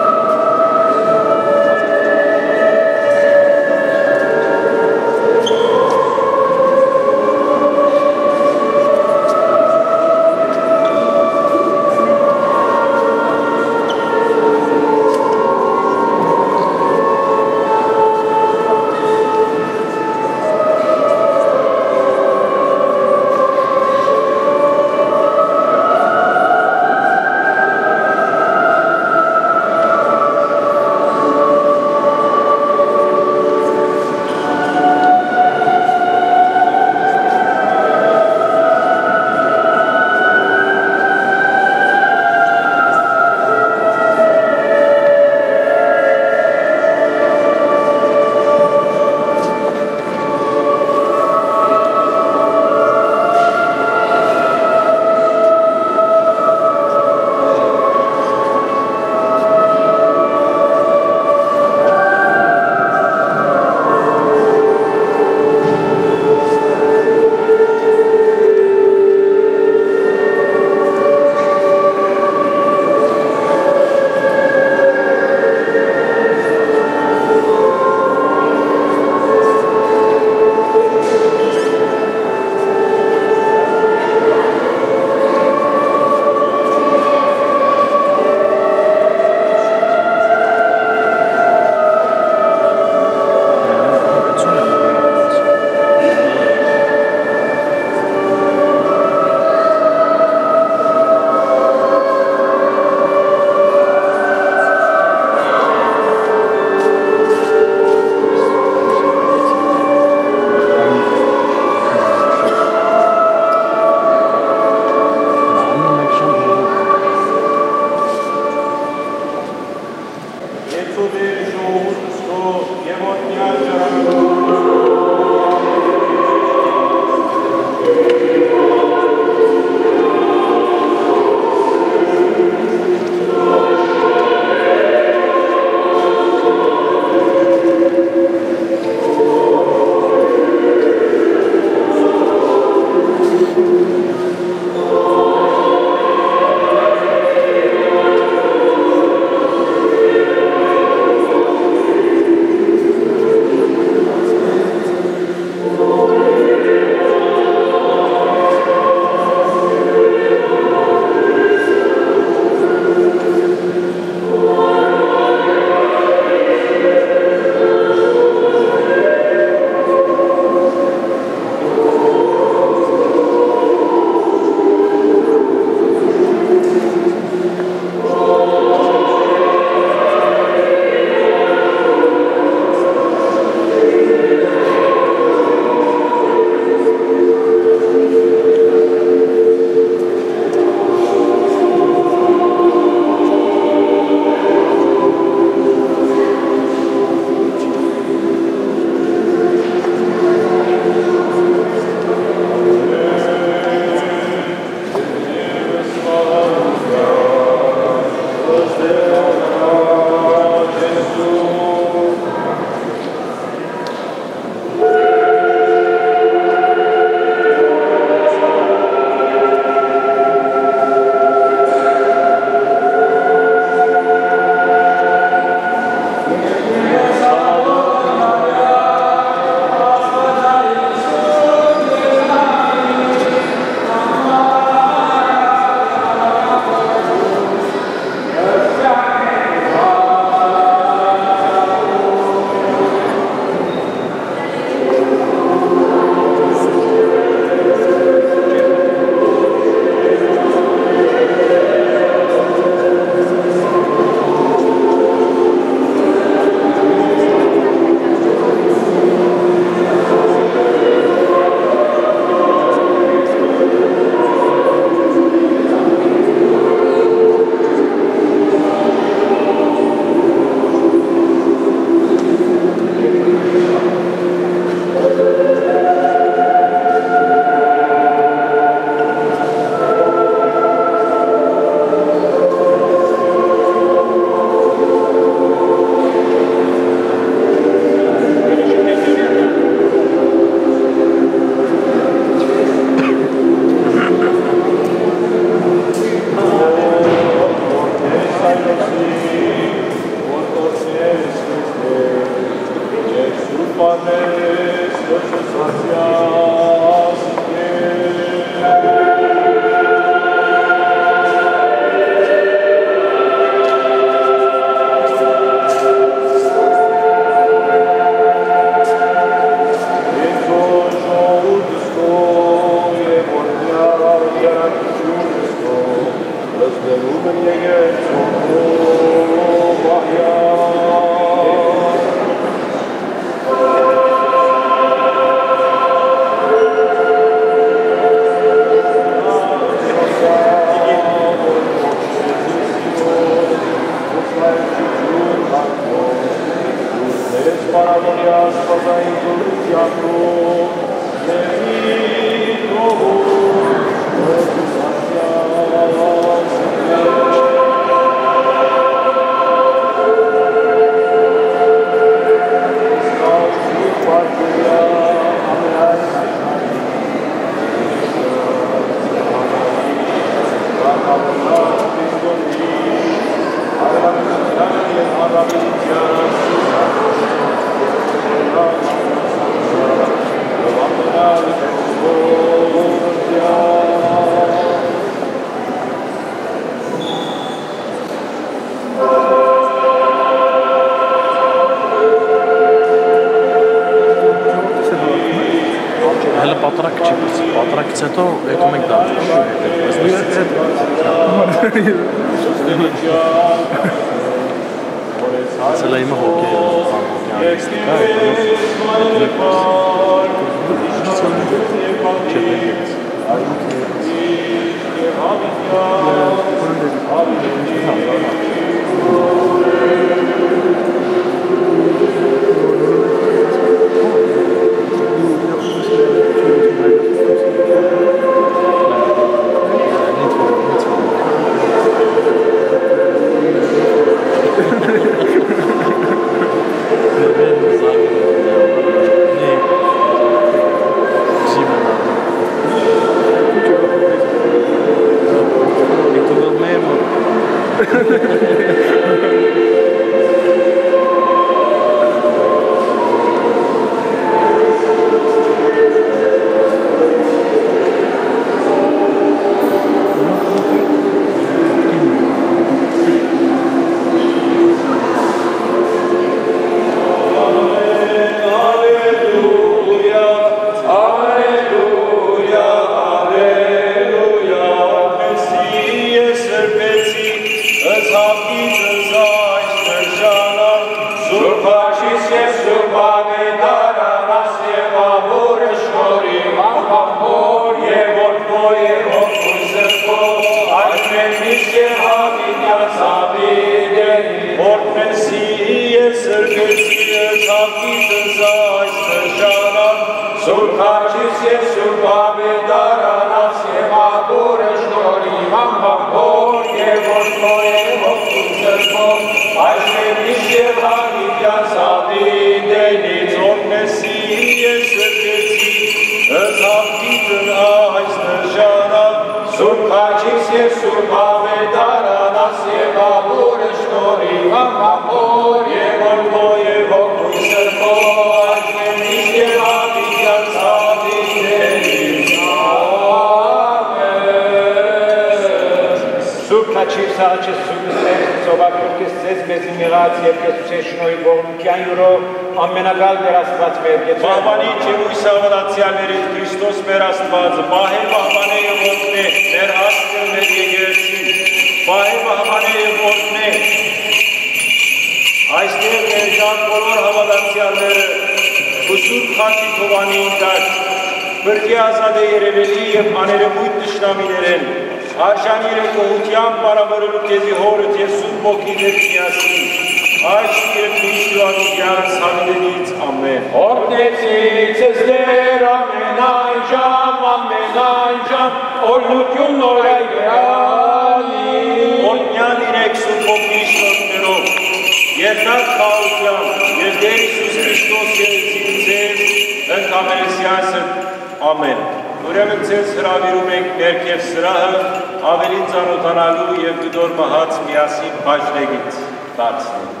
Ամեն։ Ուրեմն ձեզ հրավիրում ենք ներքև սրահը ավելին ծանոթանալու և գդոր մահաց միասին բաժնեգից դարձնել։